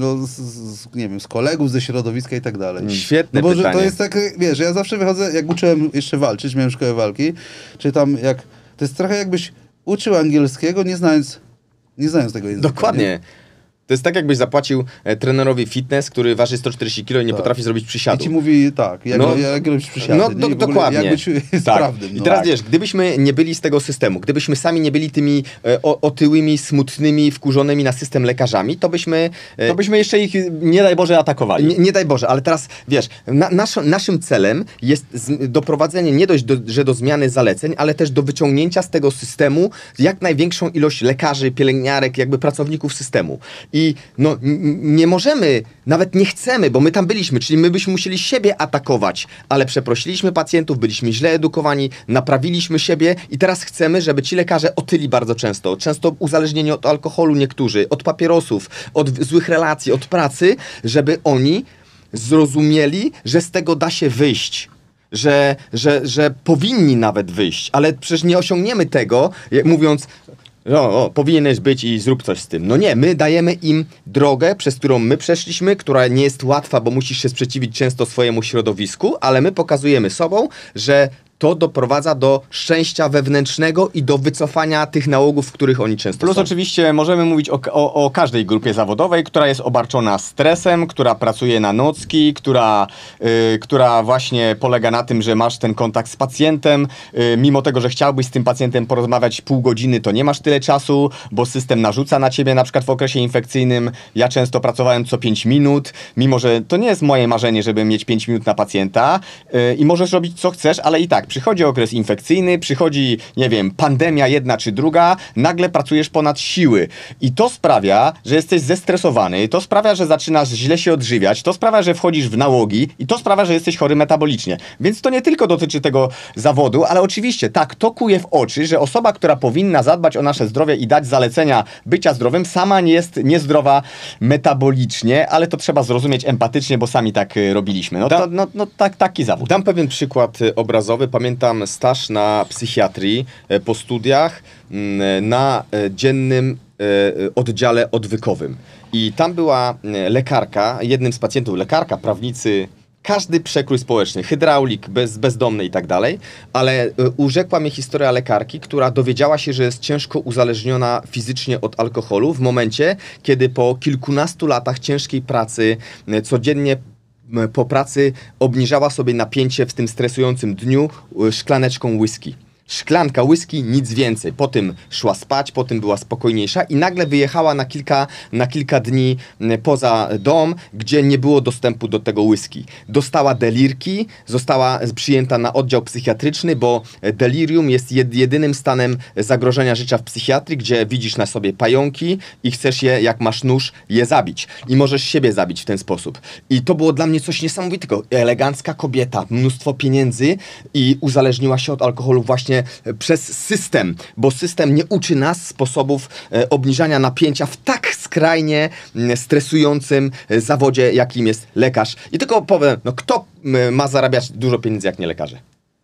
nie wiem, z kolegów, ze środowiska i tak dalej. Świetne no bo pytanie. to jest tak, wiesz, ja zawsze wychodzę, jak uczyłem jeszcze walczyć, miałem szkołę walki, czy tam jak, to jest trochę jakbyś uczył angielskiego, nie znając tego języka. Dokładnie. Nie? To jest tak, jakbyś zapłacił trenerowi fitness, który waży 140 kg i nie potrafi zrobić przysiadu. I ci mówi tak, jak robić przysiady. No dokładnie. Jak być sprawnym. I teraz wiesz, gdybyśmy nie byli z tego systemu, gdybyśmy sami nie byli tymi otyłymi, smutnymi, wkurzonymi na system lekarzami, to byśmy jeszcze ich, nie daj Boże, atakowali. Nie daj Boże, ale teraz wiesz, naszym celem jest doprowadzenie nie dość, że do zmiany zaleceń, ale też do wyciągnięcia z tego systemu jak największą ilość lekarzy, pielęgniarek, jakby pracowników systemu. I no, nie możemy, nawet nie chcemy, bo my tam byliśmy, czyli my byśmy musieli siebie atakować, ale przeprosiliśmy pacjentów, byliśmy źle edukowani, naprawiliśmy siebie i teraz chcemy, żeby ci lekarze otyli bardzo często uzależnieni od alkoholu niektórzy, od papierosów, od złych relacji, od pracy, żeby oni zrozumieli, że z tego da się wyjść. Że powinni nawet wyjść, ale przecież nie osiągniemy tego, mówiąc... powinieneś być i zrób coś z tym. No nie, my dajemy im drogę, przez którą my przeszliśmy, która nie jest łatwa, bo musisz się sprzeciwić często swojemu środowisku, ale my pokazujemy sobą, że to doprowadza do szczęścia wewnętrznego i do wycofania tych nałogów, w których oni często Plus są. oczywiście możemy mówić o każdej grupie zawodowej, która jest obarczona stresem, która pracuje na nocki, która właśnie polega na tym, że masz ten kontakt z pacjentem, mimo tego, że chciałbyś z tym pacjentem porozmawiać pół godziny, to nie masz tyle czasu, bo system narzuca na ciebie, na przykład w okresie infekcyjnym. Ja często pracowałem co 5 minut, mimo że to nie jest moje marzenie, żeby mieć 5 minut na pacjenta i możesz robić co chcesz, ale i tak przychodzi okres infekcyjny, przychodzi, nie wiem, pandemia jedna czy druga, nagle pracujesz ponad siły i to sprawia, że jesteś zestresowany, to sprawia, że zaczynasz źle się odżywiać, to sprawia, że wchodzisz w nałogi i to sprawia, że jesteś chory metabolicznie. Więc to nie tylko dotyczy tego zawodu, ale oczywiście tak, to kuje w oczy, że osoba, która powinna zadbać o nasze zdrowie i dać zalecenia bycia zdrowym, sama nie jest niezdrowa metabolicznie, ale to trzeba zrozumieć empatycznie, bo sami tak robiliśmy. Taki zawód. Dam pewien przykład obrazowy. Pamiętam staż na psychiatrii po studiach na dziennym oddziale odwykowym. I tam była lekarka, jednym z pacjentów lekarka, prawnicy, każdy przekrój społeczny, hydraulik, bezdomny i tak dalej, ale urzekła mnie historia lekarki, która dowiedziała się, że jest ciężko uzależniona fizycznie od alkoholu w momencie, kiedy po kilkunastu latach ciężkiej pracy codziennie po pracy obniżała sobie napięcie w tym stresującym dniu szklaneczką whisky. Szklanka whisky, nic więcej. Potem szła spać, potem była spokojniejsza i nagle wyjechała na kilka dni poza dom, gdzie nie było dostępu do tego whisky. Dostała delirki, została przyjęta na oddział psychiatryczny, bo delirium jest jedynym stanem zagrożenia życia w psychiatrii, gdzie widzisz na sobie pająki i chcesz je, jak masz nóż, je zabić. I możesz siebie zabić w ten sposób. I to było dla mnie coś niesamowitego. Elegancka kobieta, mnóstwo pieniędzy i uzależniła się od alkoholu właśnie przez system, bo system nie uczy nas sposobów obniżania napięcia w tak skrajnie stresującym zawodzie, jakim jest lekarz. I tylko powiem, no kto ma zarabiać dużo pieniędzy, jak nie lekarze?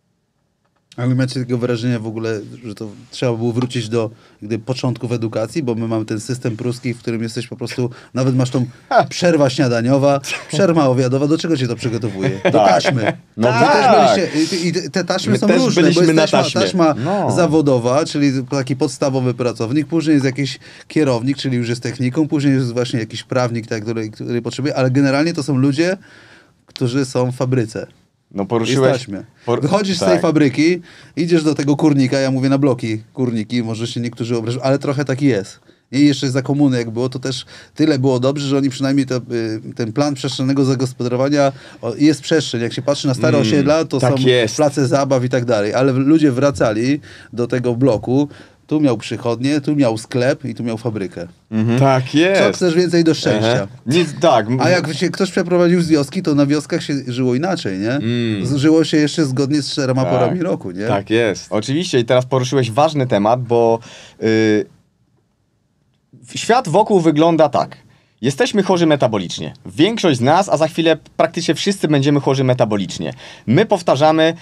A wy macie tego wrażenia w ogóle, że to trzeba było wrócić do początków edukacji, bo my mamy ten system pruski, w którym jesteś po prostu, nawet masz tą przerwa śniadaniowa, przerwa obiadowa, do czego cię to przygotowuje? Do taśmy. No Wy tak. też byliście, i te taśmy My są też różne, byliśmy bo na jest taśmie. taśma No. zawodowa, czyli taki podstawowy pracownik, później jest jakiś kierownik, czyli już jest techniką, później jest właśnie jakiś prawnik, tak, który potrzebuje, ale generalnie to są ludzie, którzy są w fabryce. No Jest poruszyłeś... taśmie. Wychodzisz z tej fabryki, idziesz do tego kurnika, ja mówię na bloki kurniki, może się niektórzy obrażą, ale trochę tak jest. I jeszcze za komuny jak było, to też tyle było dobrze, że oni przynajmniej ten plan przestrzennego zagospodarowania, jest przestrzeń. Jak się patrzy na stare osiedla, to tak są jest. place zabaw i tak dalej. Ale ludzie wracali do tego bloku, tu miał przychodnię, tu miał sklep i tu miał fabrykę. Tak Co jest. chcesz więcej do szczęścia? Nic, tak. A jak się ktoś przeprowadził z wioski, to na wioskach się żyło inaczej, nie? Żyło się jeszcze zgodnie z 4 porami roku, nie? Tak jest. Oczywiście i teraz poruszyłeś ważny temat, bo świat wokół wygląda tak. Jesteśmy chorzy metabolicznie. Większość z nas, a za chwilę praktycznie wszyscy będziemy chorzy metabolicznie. My powtarzamy,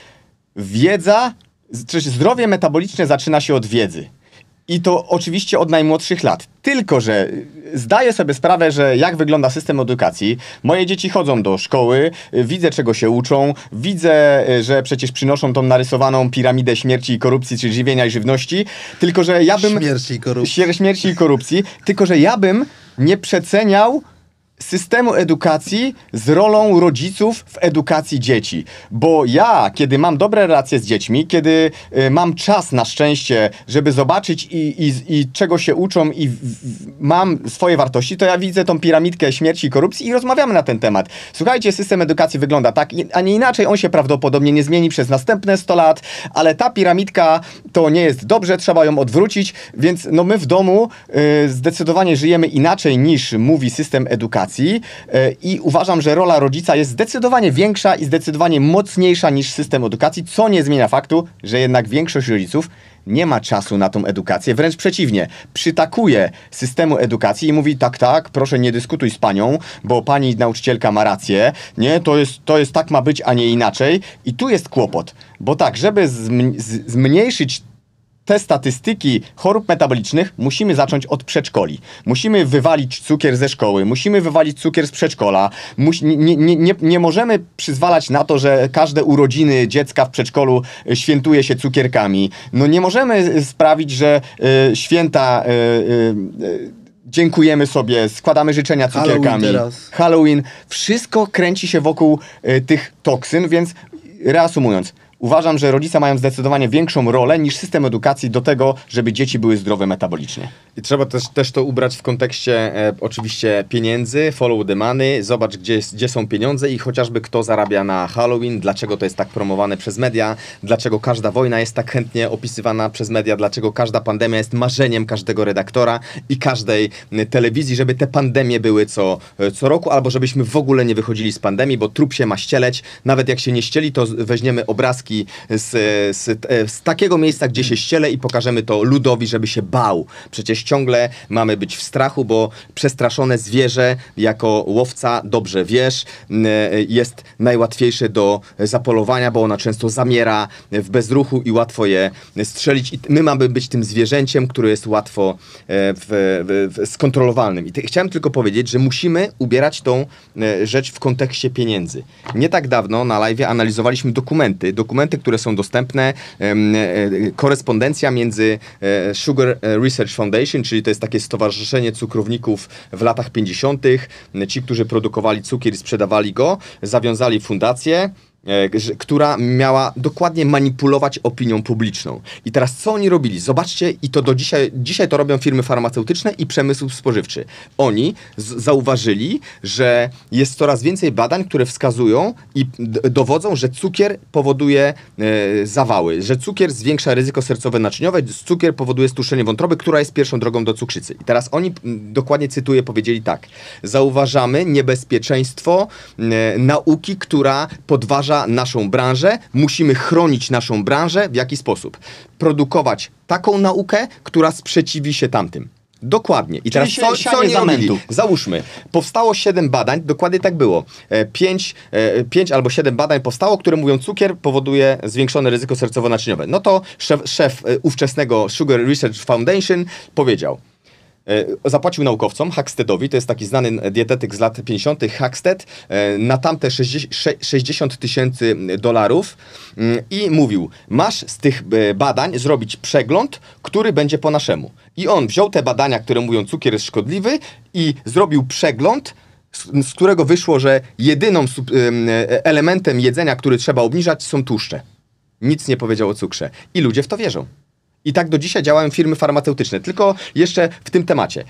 zdrowie metaboliczne zaczyna się od wiedzy. I to oczywiście od najmłodszych lat. Tylko że zdaję sobie sprawę, że jak wygląda system edukacji. Moje dzieci chodzą do szkoły, widzę czego się uczą, widzę, że przecież przynoszą tą narysowaną piramidę śmierci i korupcji, czyli żywienia i żywności. Tylko że ja bym... Śmierci i korupcji. Tylko że ja bym nie przeceniał systemu edukacji z rolą rodziców w edukacji dzieci. Bo ja, kiedy mam dobre relacje z dziećmi, kiedy mam czas na szczęście, żeby zobaczyć i czego się uczą i mam swoje wartości, to ja widzę tą piramidkę śmierci i korupcji i rozmawiamy na ten temat. Słuchajcie, system edukacji wygląda tak, a nie inaczej. On się prawdopodobnie nie zmieni przez następne 100 lat, ale ta piramidka to nie jest dobrze, trzeba ją odwrócić, więc no my w domu zdecydowanie żyjemy inaczej niż mówi system edukacji. I uważam, że rola rodzica jest zdecydowanie większa i zdecydowanie mocniejsza niż system edukacji, co nie zmienia faktu, że jednak większość rodziców nie ma czasu na tą edukację, wręcz przeciwnie, przytakuje systemu edukacji i mówi tak, proszę nie dyskutuj z panią, bo pani nauczycielka ma rację, nie, to jest tak ma być, a nie inaczej i tu jest kłopot, bo tak, żeby zmniejszyć te statystyki chorób metabolicznych musimy zacząć od przedszkoli. Musimy wywalić cukier ze szkoły, musimy wywalić cukier z przedszkola. Nie możemy przyzwalać na to, że każde urodziny dziecka w przedszkolu świętuje się cukierkami. No nie możemy sprawić, że święta dziękujemy sobie, składamy życzenia cukierkami. Halloween. Wszystko kręci się wokół tych toksyn, więc reasumując, uważam, że rodzice mają zdecydowanie większą rolę niż system edukacji do tego, żeby dzieci były zdrowe metabolicznie. I trzeba też to ubrać w kontekście oczywiście pieniędzy, follow the money, zobacz gdzie są pieniądze i chociażby kto zarabia na Halloween, dlaczego to jest tak promowane przez media, dlaczego każda wojna jest tak chętnie opisywana przez media, dlaczego każda pandemia jest marzeniem każdego redaktora i każdej telewizji, żeby te pandemie były co roku, albo żebyśmy w ogóle nie wychodzili z pandemii, bo trup się ma ścieleć, nawet jak się nie ścieli, to weźmiemy obrazki z takiego miejsca, gdzie się ściele i pokażemy to ludowi, żeby się bał. Przecież ciągle mamy być w strachu, bo przestraszone zwierzę jako łowca, dobrze wiesz, jest najłatwiejsze do zapolowania, bo ona często zamiera w bezruchu i łatwo je strzelić. I my mamy być tym zwierzęciem, które jest łatwo skontrolowalnym. I chciałem tylko powiedzieć, że musimy ubierać tą rzecz w kontekście pieniędzy. Nie tak dawno na live'ie analizowaliśmy dokumenty, które są dostępne, korespondencja między Sugar Research Foundation, czyli to jest takie stowarzyszenie cukrowników w latach 50. Ci, którzy produkowali cukier i sprzedawali go, zawiązali fundację, która miała dokładnie manipulować opinią publiczną. I teraz co oni robili? Zobaczcie, i to do dzisiaj to robią firmy farmaceutyczne i przemysł spożywczy. Oni zauważyli, że jest coraz więcej badań, które wskazują i dowodzą, że cukier powoduje zawały, że cukier zwiększa ryzyko sercowe-naczyniowe, cukier powoduje stuszenie wątroby, która jest pierwszą drogą do cukrzycy. I teraz oni, dokładnie cytuję, powiedzieli tak: zauważamy niebezpieczeństwo nauki, która podważa naszą branżę, musimy chronić naszą branżę. W jaki sposób? Produkować taką naukę, która sprzeciwi się tamtym. Dokładnie. I teraz co oni robili? Załóżmy, powstało 7 badań, dokładnie tak było. 5 albo 7 badań powstało, które mówią, cukier powoduje zwiększone ryzyko sercowo-naczyniowe. No to szef ówczesnego Sugar Research Foundation powiedział, zapłacił naukowcom, Hacksteadowi, to jest taki znany dietetyk z lat 50., Hackstead, na tamte $60,000 i mówił, masz z tych badań zrobić przegląd, który będzie po naszemu. I on wziął te badania, które mówią, cukier jest szkodliwy, i zrobił przegląd, z którego wyszło, że jedynym elementem jedzenia, który trzeba obniżać, są tłuszcze. Nic nie powiedział o cukrze. I ludzie w to wierzą. I tak do dzisiaj działają firmy farmaceutyczne. Tylko jeszcze w tym temacie.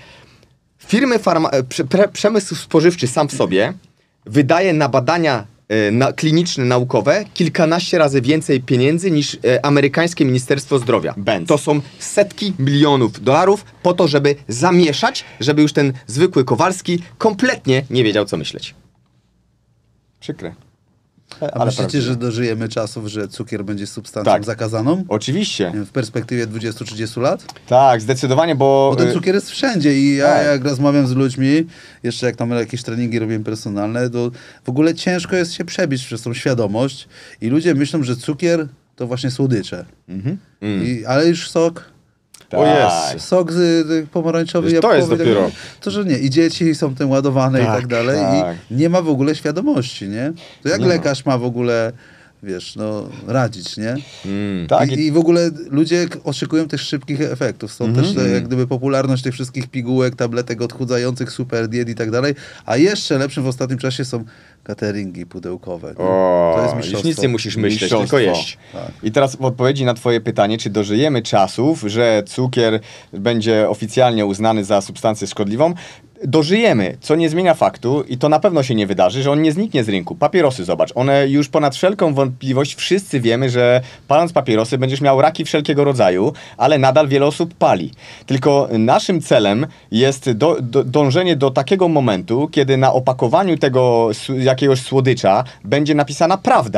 Przemysł spożywczy sam w sobie wydaje na badania kliniczne, naukowe kilkanaście razy więcej pieniędzy niż amerykańskie Ministerstwo Zdrowia. To są setki milionów dolarów po to, żeby zamieszać, żeby już ten zwykły Kowalski kompletnie nie wiedział, co myśleć. Przykre. A myślicie, że dożyjemy czasów, że cukier będzie substancją zakazaną? Oczywiście. W perspektywie 20-30 lat? Tak, zdecydowanie, bo ten cukier jest wszędzie i ja jak rozmawiam z ludźmi, jeszcze jak tam jakieś treningi robiłem personalne, to w ogóle ciężko jest się przebić przez tą świadomość i ludzie myślą, że cukier to właśnie słodycze. Ale już sok... O jest. Sok pomarańczowy, to jest dopiero. Tak, to, że nie. I dzieci są tym ładowane i tak dalej. I nie ma w ogóle świadomości, nie? To jak lekarz ma w ogóle, wiesz, no, radzić, nie? Tak. I w ogóle ludzie oczekują tych szybkich efektów. Stąd też jak gdyby popularność tych wszystkich pigułek, tabletek odchudzających, super diet i tak dalej. A jeszcze lepszym w ostatnim czasie są cateringi pudełkowe. To jest mistrzostwo. Już nic nie musisz myśleć, tylko jeść. Tak. I teraz w odpowiedzi na twoje pytanie, czy dożyjemy czasów, że cukier będzie oficjalnie uznany za substancję szkodliwą? Dożyjemy, co nie zmienia faktu, i to na pewno się nie wydarzy, że on nie zniknie z rynku. Papierosy, zobacz, one już ponad wszelką wątpliwość, wszyscy wiemy, że paląc papierosy będziesz miał raki wszelkiego rodzaju, ale nadal wiele osób pali. Tylko naszym celem jest dążenie do takiego momentu, kiedy na opakowaniu tego jakiegoś słodycza będzie napisana prawda.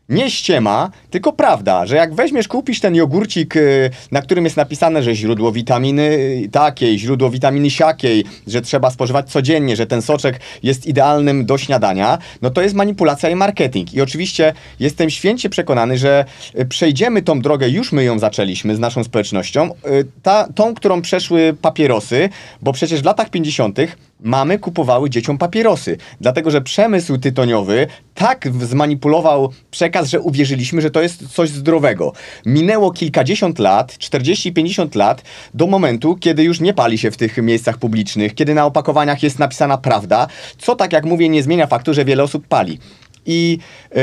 Nie ściema, tylko prawda, że jak weźmiesz, kupisz ten jogurcik, na którym jest napisane, że źródło witaminy takiej, źródło witaminy siakiej, że trzeba spożywać codziennie, że ten soczek jest idealnym do śniadania, no to jest manipulacja i marketing. I oczywiście jestem święcie przekonany, że przejdziemy tą drogę, już my ją zaczęliśmy z naszą społecznością, tą, którą przeszły papierosy, bo przecież w latach 50. mamy kupowały dzieciom papierosy, dlatego że przemysł tytoniowy tak zmanipulował przekaz, że uwierzyliśmy, że to jest coś zdrowego. Minęło kilkadziesiąt lat, 40-50 lat, do momentu, kiedy już nie pali się w tych miejscach publicznych, kiedy na opakowaniach jest napisana prawda, co, tak jak mówię, nie zmienia faktu, że wiele osób pali. I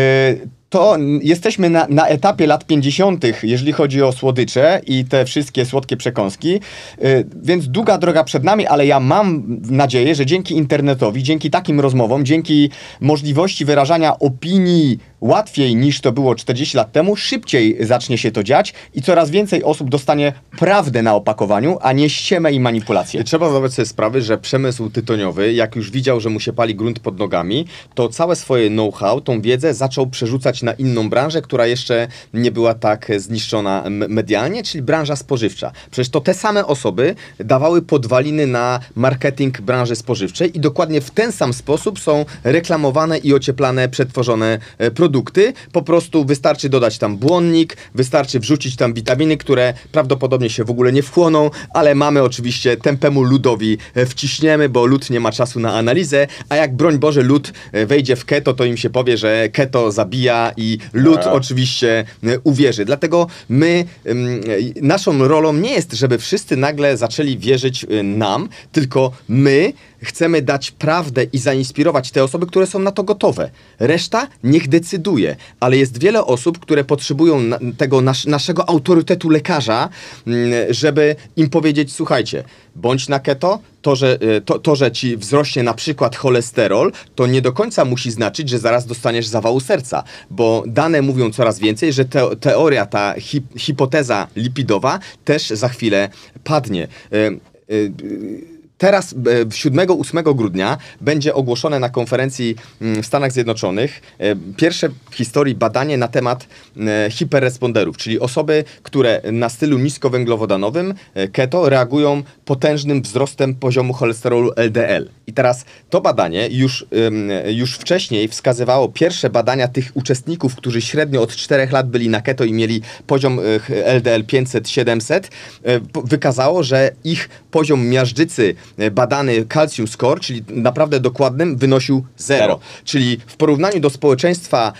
to jesteśmy na etapie lat 50., jeżeli chodzi o słodycze i te wszystkie słodkie przekąski, więc długa droga przed nami, ale ja mam nadzieję, że dzięki internetowi, dzięki takim rozmowom, dzięki możliwości wyrażania opinii łatwiej niż to było 40 lat temu, szybciej zacznie się to dziać i coraz więcej osób dostanie prawdę na opakowaniu, a nie ściemę i manipulację. Trzeba zdawać sobie sprawę, że przemysł tytoniowy, jak już widział, że mu się pali grunt pod nogami, to całe swoje know-how, tą wiedzę zaczął przerzucać na inną branżę, która jeszcze nie była tak zniszczona medialnie, czyli branża spożywcza. Przecież to te same osoby dawały podwaliny na marketing branży spożywczej i dokładnie w ten sam sposób są reklamowane i ocieplane przetworzone produkty. Po prostu wystarczy dodać tam błonnik, wystarczy wrzucić tam witaminy, które prawdopodobnie się w ogóle nie wchłoną, ale mamy oczywiście tempemu ludowi wciśniemy, bo lud nie ma czasu na analizę, a jak broń Boże lud wejdzie w keto, to im się powie, że keto zabija i lud oczywiście uwierzy. Dlatego my, naszą rolą nie jest, żeby wszyscy nagle zaczęli wierzyć nam, tylko my chcemy dać prawdę i zainspirować te osoby, które są na to gotowe. Reszta niech decyduje, ale jest wiele osób, które potrzebują tego naszego autorytetu lekarza, żeby im powiedzieć, słuchajcie, bądź na keto, to, że ci wzrośnie na przykład cholesterol, to nie do końca musi znaczyć, że zaraz dostaniesz zawału serca, bo dane mówią coraz więcej, że teoria, ta hipoteza lipidowa też za chwilę padnie. Teraz 7-8 grudnia będzie ogłoszone na konferencji w Stanach Zjednoczonych pierwsze w historii badanie na temat hiperresponderów, czyli osoby, które na stylu niskowęglowodanowym keto reagują potężnym wzrostem poziomu cholesterolu LDL. I teraz to badanie już wcześniej wskazywało pierwsze badania tych uczestników, którzy średnio od 4 lat byli na keto i mieli poziom LDL 500-700, wykazało, że ich poziom miażdżycy badany calcium score, czyli naprawdę dokładnym, wynosił 0. Czyli w porównaniu do społeczeństwa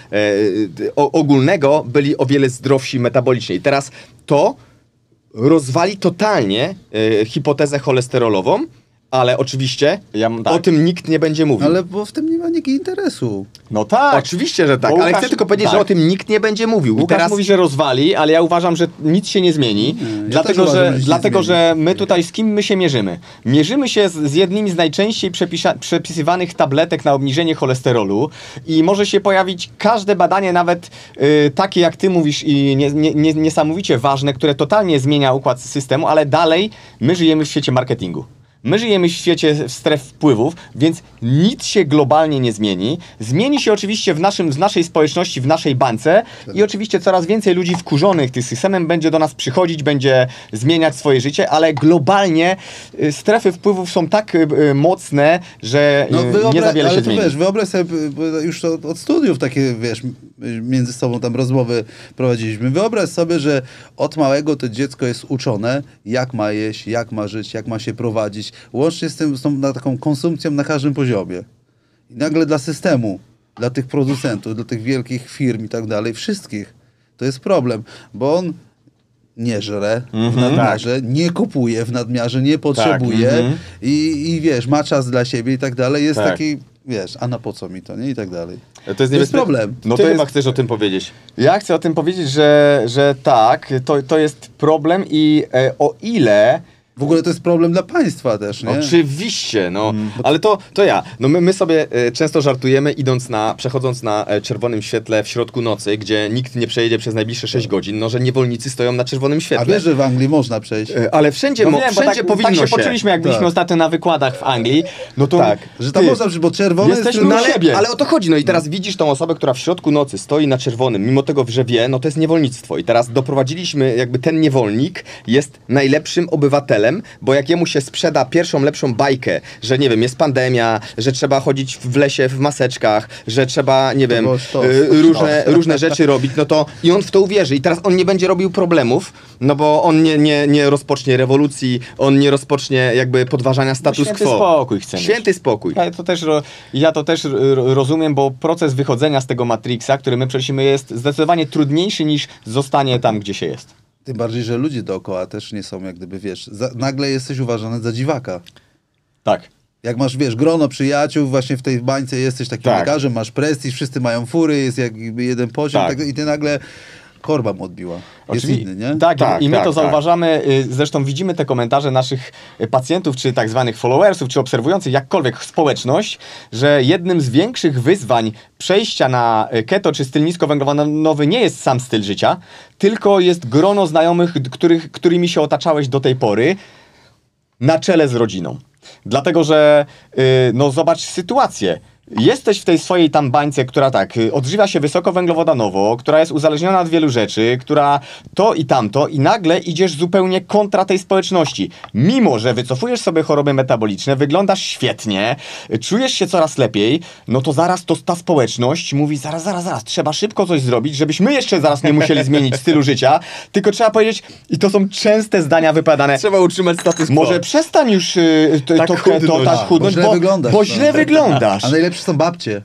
ogólnego byli o wiele zdrowsi metabolicznie. I teraz to rozwali totalnie hipotezę cholesterolową, ale oczywiście o tym nikt nie będzie mówił. Ale bo w tym nie ma nikt interesu. No tak. Oczywiście, że tak, Bo ale Łukasz- chcę tylko powiedzieć, tak. że o tym nikt nie będzie mówił. I Łukasz teraz mówi, że rozwali, ale ja uważam, że nic się nie zmieni, też uważam, że nic nie zmieni. że my tutaj z kim my się mierzymy? Mierzymy się z jednymi z najczęściej przepisywanych tabletek na obniżenie cholesterolu i może się pojawić każde badanie, nawet takie jak ty mówisz i niesamowicie ważne, które totalnie zmienia układ systemu, ale dalej my żyjemy w świecie marketingu. My żyjemy w świecie stref wpływów, więc nic się globalnie nie zmieni. Zmieni się oczywiście w naszej społeczności, w naszej bańce i oczywiście coraz więcej ludzi wkurzonych tym systemem będzie do nas przychodzić, będzie zmieniać swoje życie, ale globalnie strefy wpływów są tak mocne, że nie za wiele się zmieni. Wiesz, wyobraź sobie, bo już od studiów takie, wiesz, między sobą tam rozmowy prowadziliśmy. Wyobraź sobie, że od małego to dziecko jest uczone, jak ma jeść, jak ma żyć, jak ma się prowadzić, łącznie z tą taką konsumpcją na każdym poziomie. I nagle dla systemu, dla tych producentów, dla tych wielkich firm i tak dalej, wszystkich, to jest problem, bo on nie żre w nadmiarze, nie kupuje w nadmiarze, nie potrzebuje i wiesz, ma czas dla siebie i tak dalej, jest taki, wiesz, a na po co mi to, nie? I tak dalej. to jest problem. No ty chyba chcesz o tym powiedzieć. Ja chcę o tym powiedzieć, że tak, to jest problem i o ile W ogóle to jest problem dla państwa też, nie? Oczywiście, no. Ale to ja. No my sobie często żartujemy, przechodząc na czerwonym świetle w środku nocy, gdzie nikt nie przejedzie przez najbliższe 6 godzin, no, że niewolnicy stoją na czerwonym świetle. A wiesz, że w Anglii można przejść? Ale wszędzie, No wiem, bo wszędzie tak, powinno tak się się. poczuliśmy, jak byliśmy Tak. ostatnio na wykładach w Anglii. No to Tak. Że tam można, bo czerwone jest Jesteśmy tylko... u siebie. Ale o to chodzi, no i teraz widzisz tą osobę, która w środku nocy stoi na czerwonym, mimo tego, że wie, no to jest niewolnictwo. I teraz doprowadziliśmy, jakby ten niewolnik jest najlepszym obywatelem, bo jak jemu się sprzeda pierwszą, lepszą bajkę, że nie wiem, jest pandemia, że trzeba chodzić w lesie w maseczkach, że trzeba, nie wiem, było sztos. różne rzeczy robić, no to i on w to uwierzy. I teraz on nie będzie robił problemów, no bo on nie rozpocznie rewolucji, on nie rozpocznie jakby podważania status święty quo. spokój chcemy. Święty spokój. Ja to też rozumiem, bo proces wychodzenia z tego Matrixa, który my przeszliśmy, jest zdecydowanie trudniejszy niż zostanie tam, gdzie się jest. Tym bardziej, że ludzie dookoła też nie są, jak gdyby, wiesz, nagle jesteś uważany za dziwaka. Tak. Jak masz, wiesz, grono przyjaciół, właśnie w tej bańce jesteś takim Tak. lekarzem, masz prestiż, wszyscy mają fury, jest jakby jeden poziom, Tak. i ty nagle korba mu odbiła. Jest inny, nie? Tak, Tak, i my tak, to tak. zauważamy, zresztą widzimy te komentarze naszych pacjentów, czy tak zwanych followersów, czy obserwujących jakkolwiek społeczność, że jednym z większych wyzwań przejścia na keto czy styl niskowęglowodanowy nie jest sam styl życia, tylko jest grono znajomych, którymi się otaczałeś do tej pory, na czele z rodziną. Dlatego, że no zobacz sytuację. Jesteś w tej swojej tam bańce, która tak, odżywia się wysokowęglowodanowo, która jest uzależniona od wielu rzeczy, która to i tamto i nagle idziesz zupełnie kontra tej społeczności. Mimo, że wycofujesz sobie choroby metaboliczne, wyglądasz świetnie, czujesz się coraz lepiej, no to zaraz ta społeczność mówi zaraz, trzeba szybko coś zrobić, żebyśmy jeszcze zaraz nie musieli zmienić stylu życia, tylko trzeba powiedzieć, i to są częste zdania wypowiadane, Trzeba utrzymać status quo. może przestań już Tak to chudnąć. keto, tak chudnąć, Bo źle wyglądasz, bo no. źle wyglądasz. A najlepsze są babcie.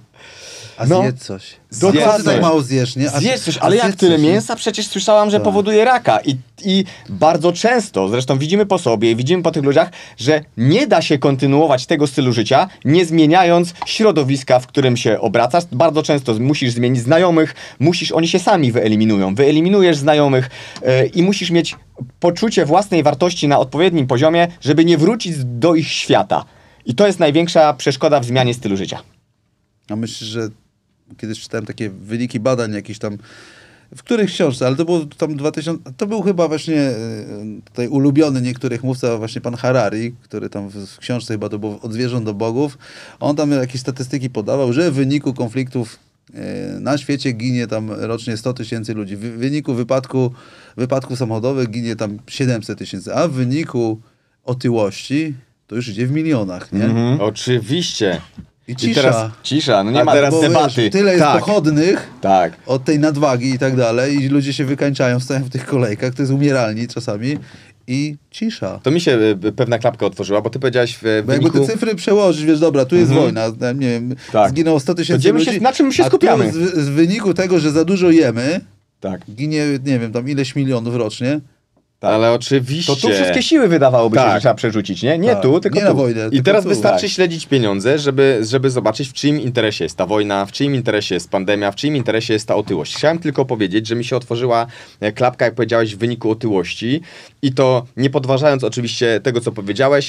A No. zjedz coś. Dokładnie. Co ty tak mało zjesz, nie? Zjedz coś, ale jak zjedz tyle coś, nie? mięsa? Przecież słyszałam, że powoduje raka. I bardzo często, zresztą widzimy po sobie, widzimy po tych ludziach, że nie da się kontynuować tego stylu życia, nie zmieniając środowiska, w którym się obracasz. Bardzo często musisz zmienić znajomych, oni się sami wyeliminują. Wyeliminujesz znajomych i musisz mieć poczucie własnej wartości na odpowiednim poziomie, żeby nie wrócić do ich świata. I to jest największa przeszkoda w zmianie stylu życia. A myślę, że kiedyś czytałem takie wyniki badań jakichś tam, w których książce, ale to było tam 2000, to był chyba właśnie tutaj ulubiony niektórych mówca, właśnie pan Harari, który tam w książce chyba to było Od zwierząt do bogów, on tam jakieś statystyki podawał, że w wyniku konfliktów na świecie ginie tam rocznie 100 000 ludzi. W wyniku wypadków samochodowych ginie tam 700 000, a w wyniku otyłości to już idzie w milionach, nie? Oczywiście. I cisza. I teraz Cisza, no nie A ma teraz Bo debaty. wiesz, tyle jest Tak. pochodnych Tak. od tej nadwagi i tak dalej i ludzie się wykańczają, stoją w tych kolejkach, to jest umieralni czasami i cisza. To mi się pewna klapka otworzyła, bo ty powiedziałeś w Bo jakby wyniku... te cyfry przełożyć, wiesz, dobra, tu jest wojna, nie wiem, Tak. zginęło 100 000 Będziemy się- ludzi, na czym się a skupiamy? tu z wyniku tego, że za dużo jemy, Tak. ginie, nie wiem, tam ileś milionów rocznie. Ale oczywiście... To tu wszystkie siły wydawałoby się, Tak. że trzeba przerzucić, nie? Nie Tak. tu, tylko nie tu. na wojnę. I tylko teraz tu. wystarczy śledzić pieniądze, żeby zobaczyć, w czyim interesie jest ta wojna, w czyim interesie jest pandemia, w czyim interesie jest ta otyłość. Chciałem tylko powiedzieć, że mi się otworzyła klapka, jak powiedziałeś, w wyniku otyłości i to nie podważając oczywiście tego, co powiedziałeś,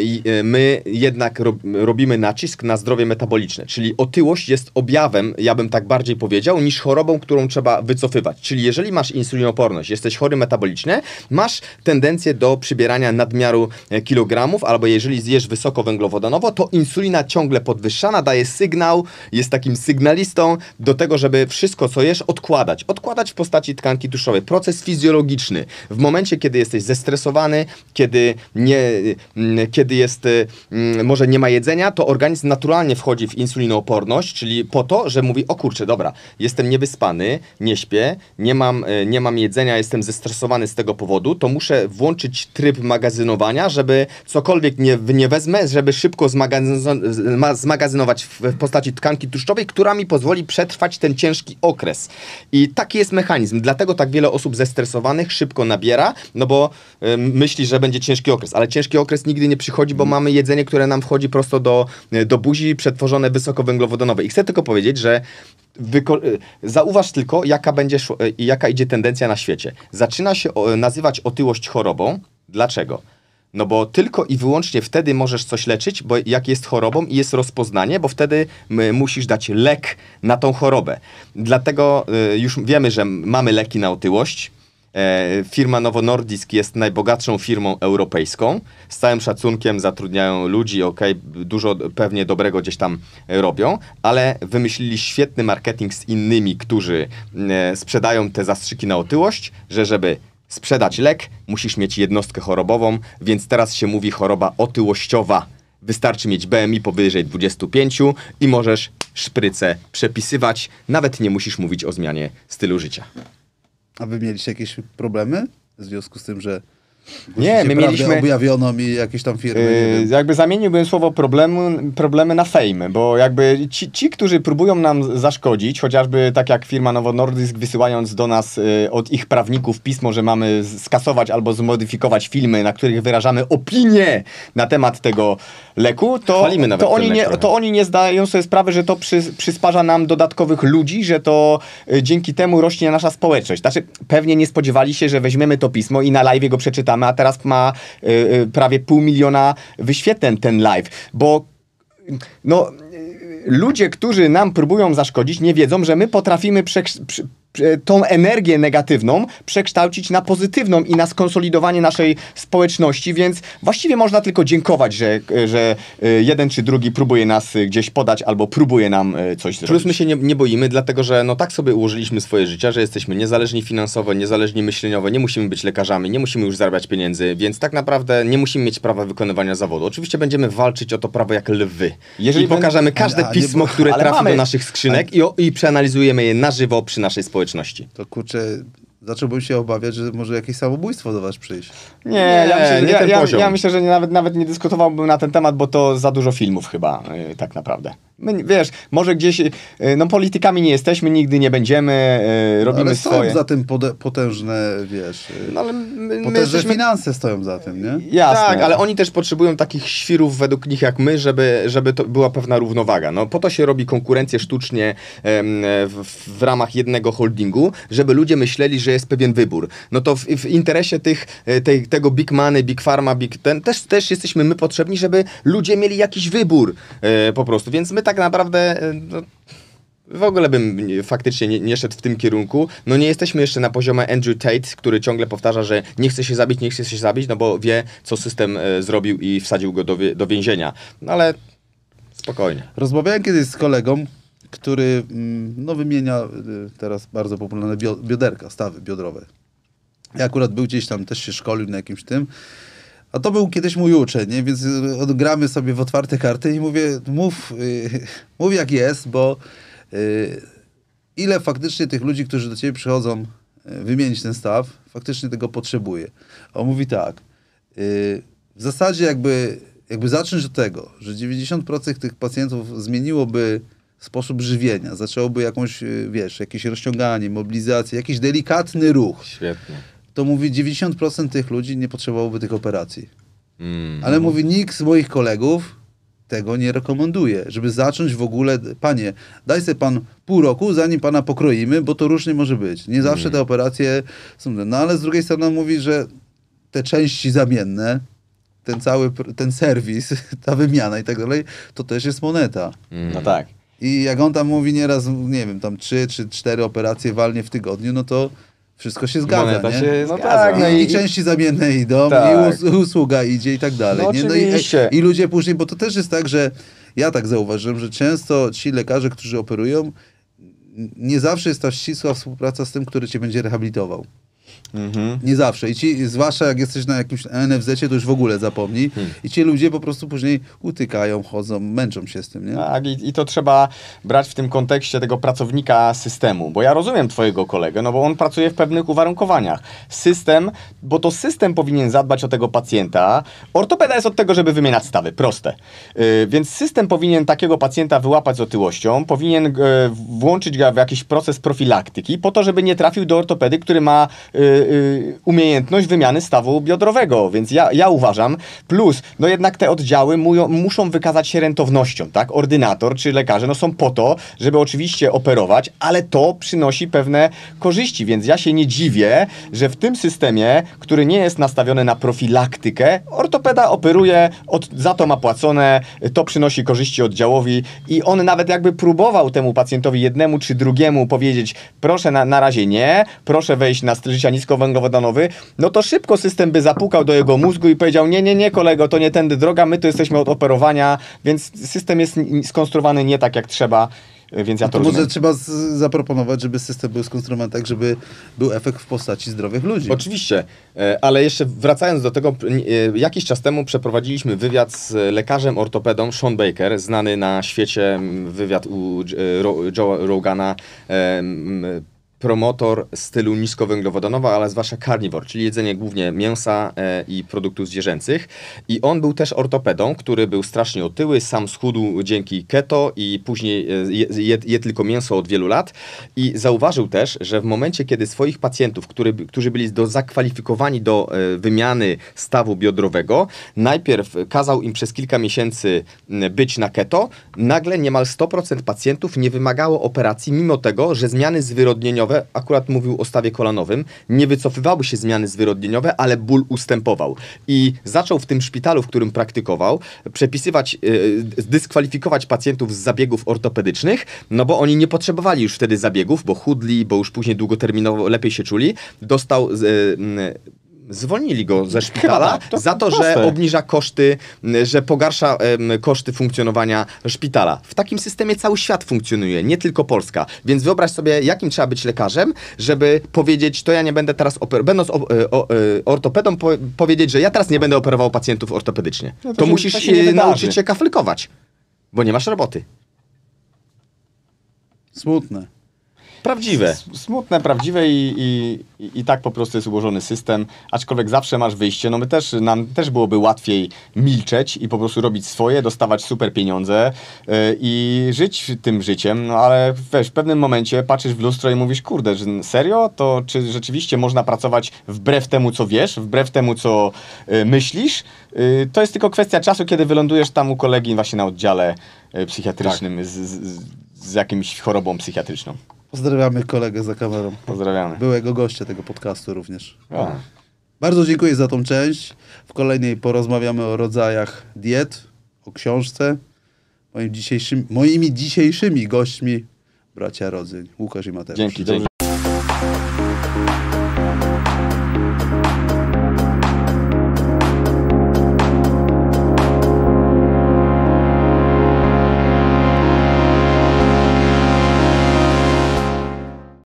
my jednak robimy nacisk na zdrowie metaboliczne, czyli otyłość jest objawem, ja bym tak bardziej powiedział, niż chorobą, którą trzeba wycofywać. Czyli jeżeli masz insulinoporność, jesteś chory metabolicznie, masz tendencję do przybierania nadmiaru kilogramów, albo jeżeli zjesz wysokowęglowodanowo, to insulina ciągle podwyższana daje sygnał, jest takim sygnalistą do tego, żeby wszystko, co jesz, odkładać. Odkładać w postaci tkanki tłuszczowej. Proces fizjologiczny. W momencie, kiedy jesteś zestresowany, kiedy jest, może nie ma jedzenia, to organizm naturalnie wchodzi w insulinooporność, czyli po to, że mówi, o kurczę, dobra, jestem niewyspany, nie śpię, nie mam jedzenia, jestem zestresowany z tego powodu, to muszę włączyć tryb magazynowania, żeby cokolwiek nie wezmę, żeby szybko zmagazynować w postaci tkanki tłuszczowej, która mi pozwoli przetrwać ten ciężki okres. I taki jest mechanizm. Dlatego tak wiele osób zestresowanych szybko nabiera, no bo myśli, że będzie ciężki okres. Ale ciężki okres nigdy nie przychodzi, bo mamy jedzenie, które nam wchodzi prosto do buzi, przetworzone wysokowęglowodanowe. I chcę tylko powiedzieć, że zauważ tylko, jaka idzie tendencja na świecie. Zaczyna się nazywać otyłość chorobą. Dlaczego? No bo tylko i wyłącznie wtedy możesz coś leczyć, bo jak jest chorobą i jest rozpoznanie, bo wtedy musisz dać lek na tą chorobę. Dlatego już wiemy, że mamy leki na otyłość. Firma Novo Nordisk jest najbogatszą firmą europejską. Z całym szacunkiem zatrudniają ludzi, dużo pewnie dobrego gdzieś tam robią, ale wymyślili świetny marketing z innymi, którzy sprzedają te zastrzyki na otyłość, że żeby sprzedać lek, musisz mieć jednostkę chorobową, więc teraz się mówi choroba otyłościowa. Wystarczy mieć BMI powyżej 25 i możesz szprycę przepisywać. Nawet nie musisz mówić o zmianie stylu życia. A wy mieliście jakieś problemy w związku z tym, że Nie, my mieliśmy... objawiono mi jakieś tam firmy, nie wiem. Jakby zamieniłbym słowo problemy na fame, bo jakby ci, którzy próbują nam zaszkodzić, chociażby tak jak firma Novo Nordisk, wysyłając do nas od ich prawników pismo, że mamy skasować albo zmodyfikować filmy, na których wyrażamy opinię na temat tego leku, to oni nie zdają sobie sprawy, że to przysparza nam dodatkowych ludzi, że to dzięki temu rośnie nasza społeczność. Znaczy, pewnie nie spodziewali się, że weźmiemy to pismo i na live go przeczytamy, a teraz ma prawie 500 000 wyświetleń ten live, bo no, ludzie, którzy nam próbują zaszkodzić, nie wiedzą, że my potrafimy tą energię negatywną przekształcić na pozytywną i na skonsolidowanie naszej społeczności, więc właściwie można tylko dziękować, że jeden czy drugi próbuje nas gdzieś podać albo próbuje nam coś zrobić. Plus my się nie boimy, dlatego że no tak sobie ułożyliśmy swoje życie, że jesteśmy niezależni finansowo, niezależni myśleniowo, nie musimy być lekarzami, nie musimy już zarabiać pieniędzy, więc tak naprawdę nie musimy mieć prawa wykonywania zawodu. Oczywiście będziemy walczyć o to prawo jak lwy. Jeżeli pokażemy każde pismo, które trafi do naszych skrzynek i przeanalizujemy je na żywo przy naszej społeczności. To kurczę, zacząłbym się obawiać, że może jakieś samobójstwo do was przyjść. Ja myślę, że nawet nie dyskutowałbym na ten temat, bo to za dużo filmów chyba, tak naprawdę. My, wiesz, może gdzieś, no politykami nie jesteśmy, nigdy nie będziemy, robimy ale swoje. Ale za tym potężne, wiesz, no, ale potężne finanse stoją za tym, nie? Jasne. Tak, ale oni też potrzebują takich świrów według nich jak my, żeby to była pewna równowaga. No po to się robi konkurencję sztucznie w ramach jednego holdingu, żeby ludzie myśleli, że jest pewien wybór. No to w interesie tego big money, big pharma, też jesteśmy my potrzebni, żeby ludzie mieli jakiś wybór po prostu. Więc my tak naprawdę w ogóle bym faktycznie nie szedł w tym kierunku. No nie jesteśmy jeszcze na poziomie Andrew Tate, który ciągle powtarza, że nie chce się zabić, no bo wie, co system zrobił i wsadził go do więzienia. No ale spokojnie. Rozmawiałem kiedyś z kolegą, który no, wymienia teraz bardzo popularne bioderka, stawy biodrowe. Ja akurat był gdzieś tam, też się szkolił na jakimś tym. A to był kiedyś mój uczeń, nie? Więc gramy sobie w otwarte karty i mówię, mów jak jest, bo ile faktycznie tych ludzi, którzy do ciebie przychodzą wymienić ten staw, faktycznie tego potrzebuje. A on mówi tak, w zasadzie jakby zacząć od tego, że 90% tych pacjentów zmieniłoby sposób żywienia, zaczęłoby jakąś, wiesz, jakieś rozciąganie, mobilizację, jakiś delikatny ruch. Świetnie. To mówi 90% tych ludzi nie potrzebowałoby tych operacji. Ale mówi, nikt z moich kolegów tego nie rekomenduje, żeby zacząć w ogóle, panie, daj sobie pan pół roku, zanim pana pokroimy, bo to różnie może być. Nie zawsze te operacje są... No ale z drugiej strony mówi, że te części zamienne, ten serwis, ta wymiana i tak dalej, to też jest moneta. No tak. I jak on tam mówi nieraz, nie wiem, tam 3 czy 4 operacje walnie w tygodniu, no to wszystko się zgadza, Moneta nie? się no zgadza. tak, no i części zamienne idą, tak. i usługa idzie i tak dalej. No nie? oczywiście. I ludzie później, bo to też jest tak, że ja tak zauważyłem, że często ci lekarze, którzy operują, nie zawsze jest ta ścisła współpraca z tym, który cię będzie rehabilitował. Nie zawsze. I ci, zwłaszcza jak jesteś na jakimś NFZ-cie, to już w ogóle zapomnij. I ci ludzie po prostu później utykają, chodzą, męczą się z tym, nie? Tak, i to trzeba brać w tym kontekście tego pracownika systemu, bo ja rozumiem twojego kolegę, no bo on pracuje w pewnych uwarunkowaniach. System, bo to system powinien zadbać o tego pacjenta. Ortopeda jest od tego, żeby wymieniać stawy, proste. Więc system powinien takiego pacjenta wyłapać z otyłością, powinien włączyć go w jakiś proces profilaktyki, po to, żeby nie trafił do ortopedy, który ma umiejętność wymiany stawu biodrowego, więc ja uważam, plus, no jednak te oddziały muszą wykazać się rentownością, tak? Ordynator czy lekarze, no są po to, żeby oczywiście operować, ale to przynosi pewne korzyści, więc ja się nie dziwię, że w tym systemie, który nie jest nastawiony na profilaktykę, ortopeda operuje, za to ma płacone, to przynosi korzyści oddziałowi i on nawet jakby próbował temu pacjentowi jednemu czy drugiemu powiedzieć, proszę na razie nie, proszę wejść na styl życia niskowęglowodanowy, no to szybko system by zapukał do jego mózgu i powiedział, nie kolego, to nie tędy droga, my tu jesteśmy od operowania, więc system jest skonstruowany nie tak jak trzeba, więc ja to rozumiem. Może trzeba zaproponować, żeby system był skonstruowany tak, żeby był efekt w postaci zdrowych ludzi. Oczywiście, ale jeszcze wracając do tego, jakiś czas temu przeprowadziliśmy wywiad z lekarzem ortopedą Sean Baker, znany na świecie, wywiad u Joe Rogana, promotor stylu niskowęglowodanowy, ale zwłaszcza carnivore, czyli jedzenie głównie mięsa i produktów zwierzęcych. I on był też ortopedą, który był strasznie otyły, sam schudł dzięki keto i później je tylko mięso od wielu lat. I zauważył też, że w momencie, kiedy swoich pacjentów, którzy byli zakwalifikowani do wymiany stawu biodrowego, najpierw kazał im przez kilka miesięcy być na keto, nagle niemal 100% pacjentów nie wymagało operacji, mimo tego, że zmiany zwyrodnieniowe, akurat mówił o stawie kolanowym, nie wycofywały się zmiany zwyrodnieniowe, ale ból ustępował. I zaczął w tym szpitalu, w którym praktykował, przepisywać, dyskwalifikować pacjentów z zabiegów ortopedycznych, no bo oni nie potrzebowali już wtedy zabiegów, bo chudli, bo już później długoterminowo lepiej się czuli. Zwolnili go ze szpitala za to, że obniża koszty, że pogarsza koszty funkcjonowania szpitala. W takim systemie cały świat funkcjonuje, nie tylko Polska. Więc wyobraź sobie, jakim trzeba być lekarzem, żeby powiedzieć, to ja nie będę teraz, będąc ortopedą, powiedzieć, że ja teraz nie będę operował pacjentów ortopedycznie. No to musisz nauczyć się kaflkować, bo nie masz roboty. Smutne. Prawdziwe. Smutne, prawdziwe i tak po prostu jest ułożony system, aczkolwiek zawsze masz wyjście. No nam też byłoby łatwiej milczeć i po prostu robić swoje, dostawać super pieniądze i żyć tym życiem, no ale wiesz, w pewnym momencie patrzysz w lustro i mówisz, kurde, że serio? To czy rzeczywiście można pracować wbrew temu, co wiesz, wbrew temu, co myślisz? To jest tylko kwestia czasu, kiedy wylądujesz tam u kolegi właśnie na oddziale psychiatrycznym z jakimś chorobą psychiatryczną. Pozdrawiamy kolegę za kamerą. Pozdrawiamy. Byłego gościa tego podcastu również. O. Bardzo dziękuję za tą część. W kolejnej porozmawiamy o rodzajach diet, o książce. Moimi dzisiejszymi gośćmi bracia Rodzyń, Łukasz i Mateusz. Dzięki.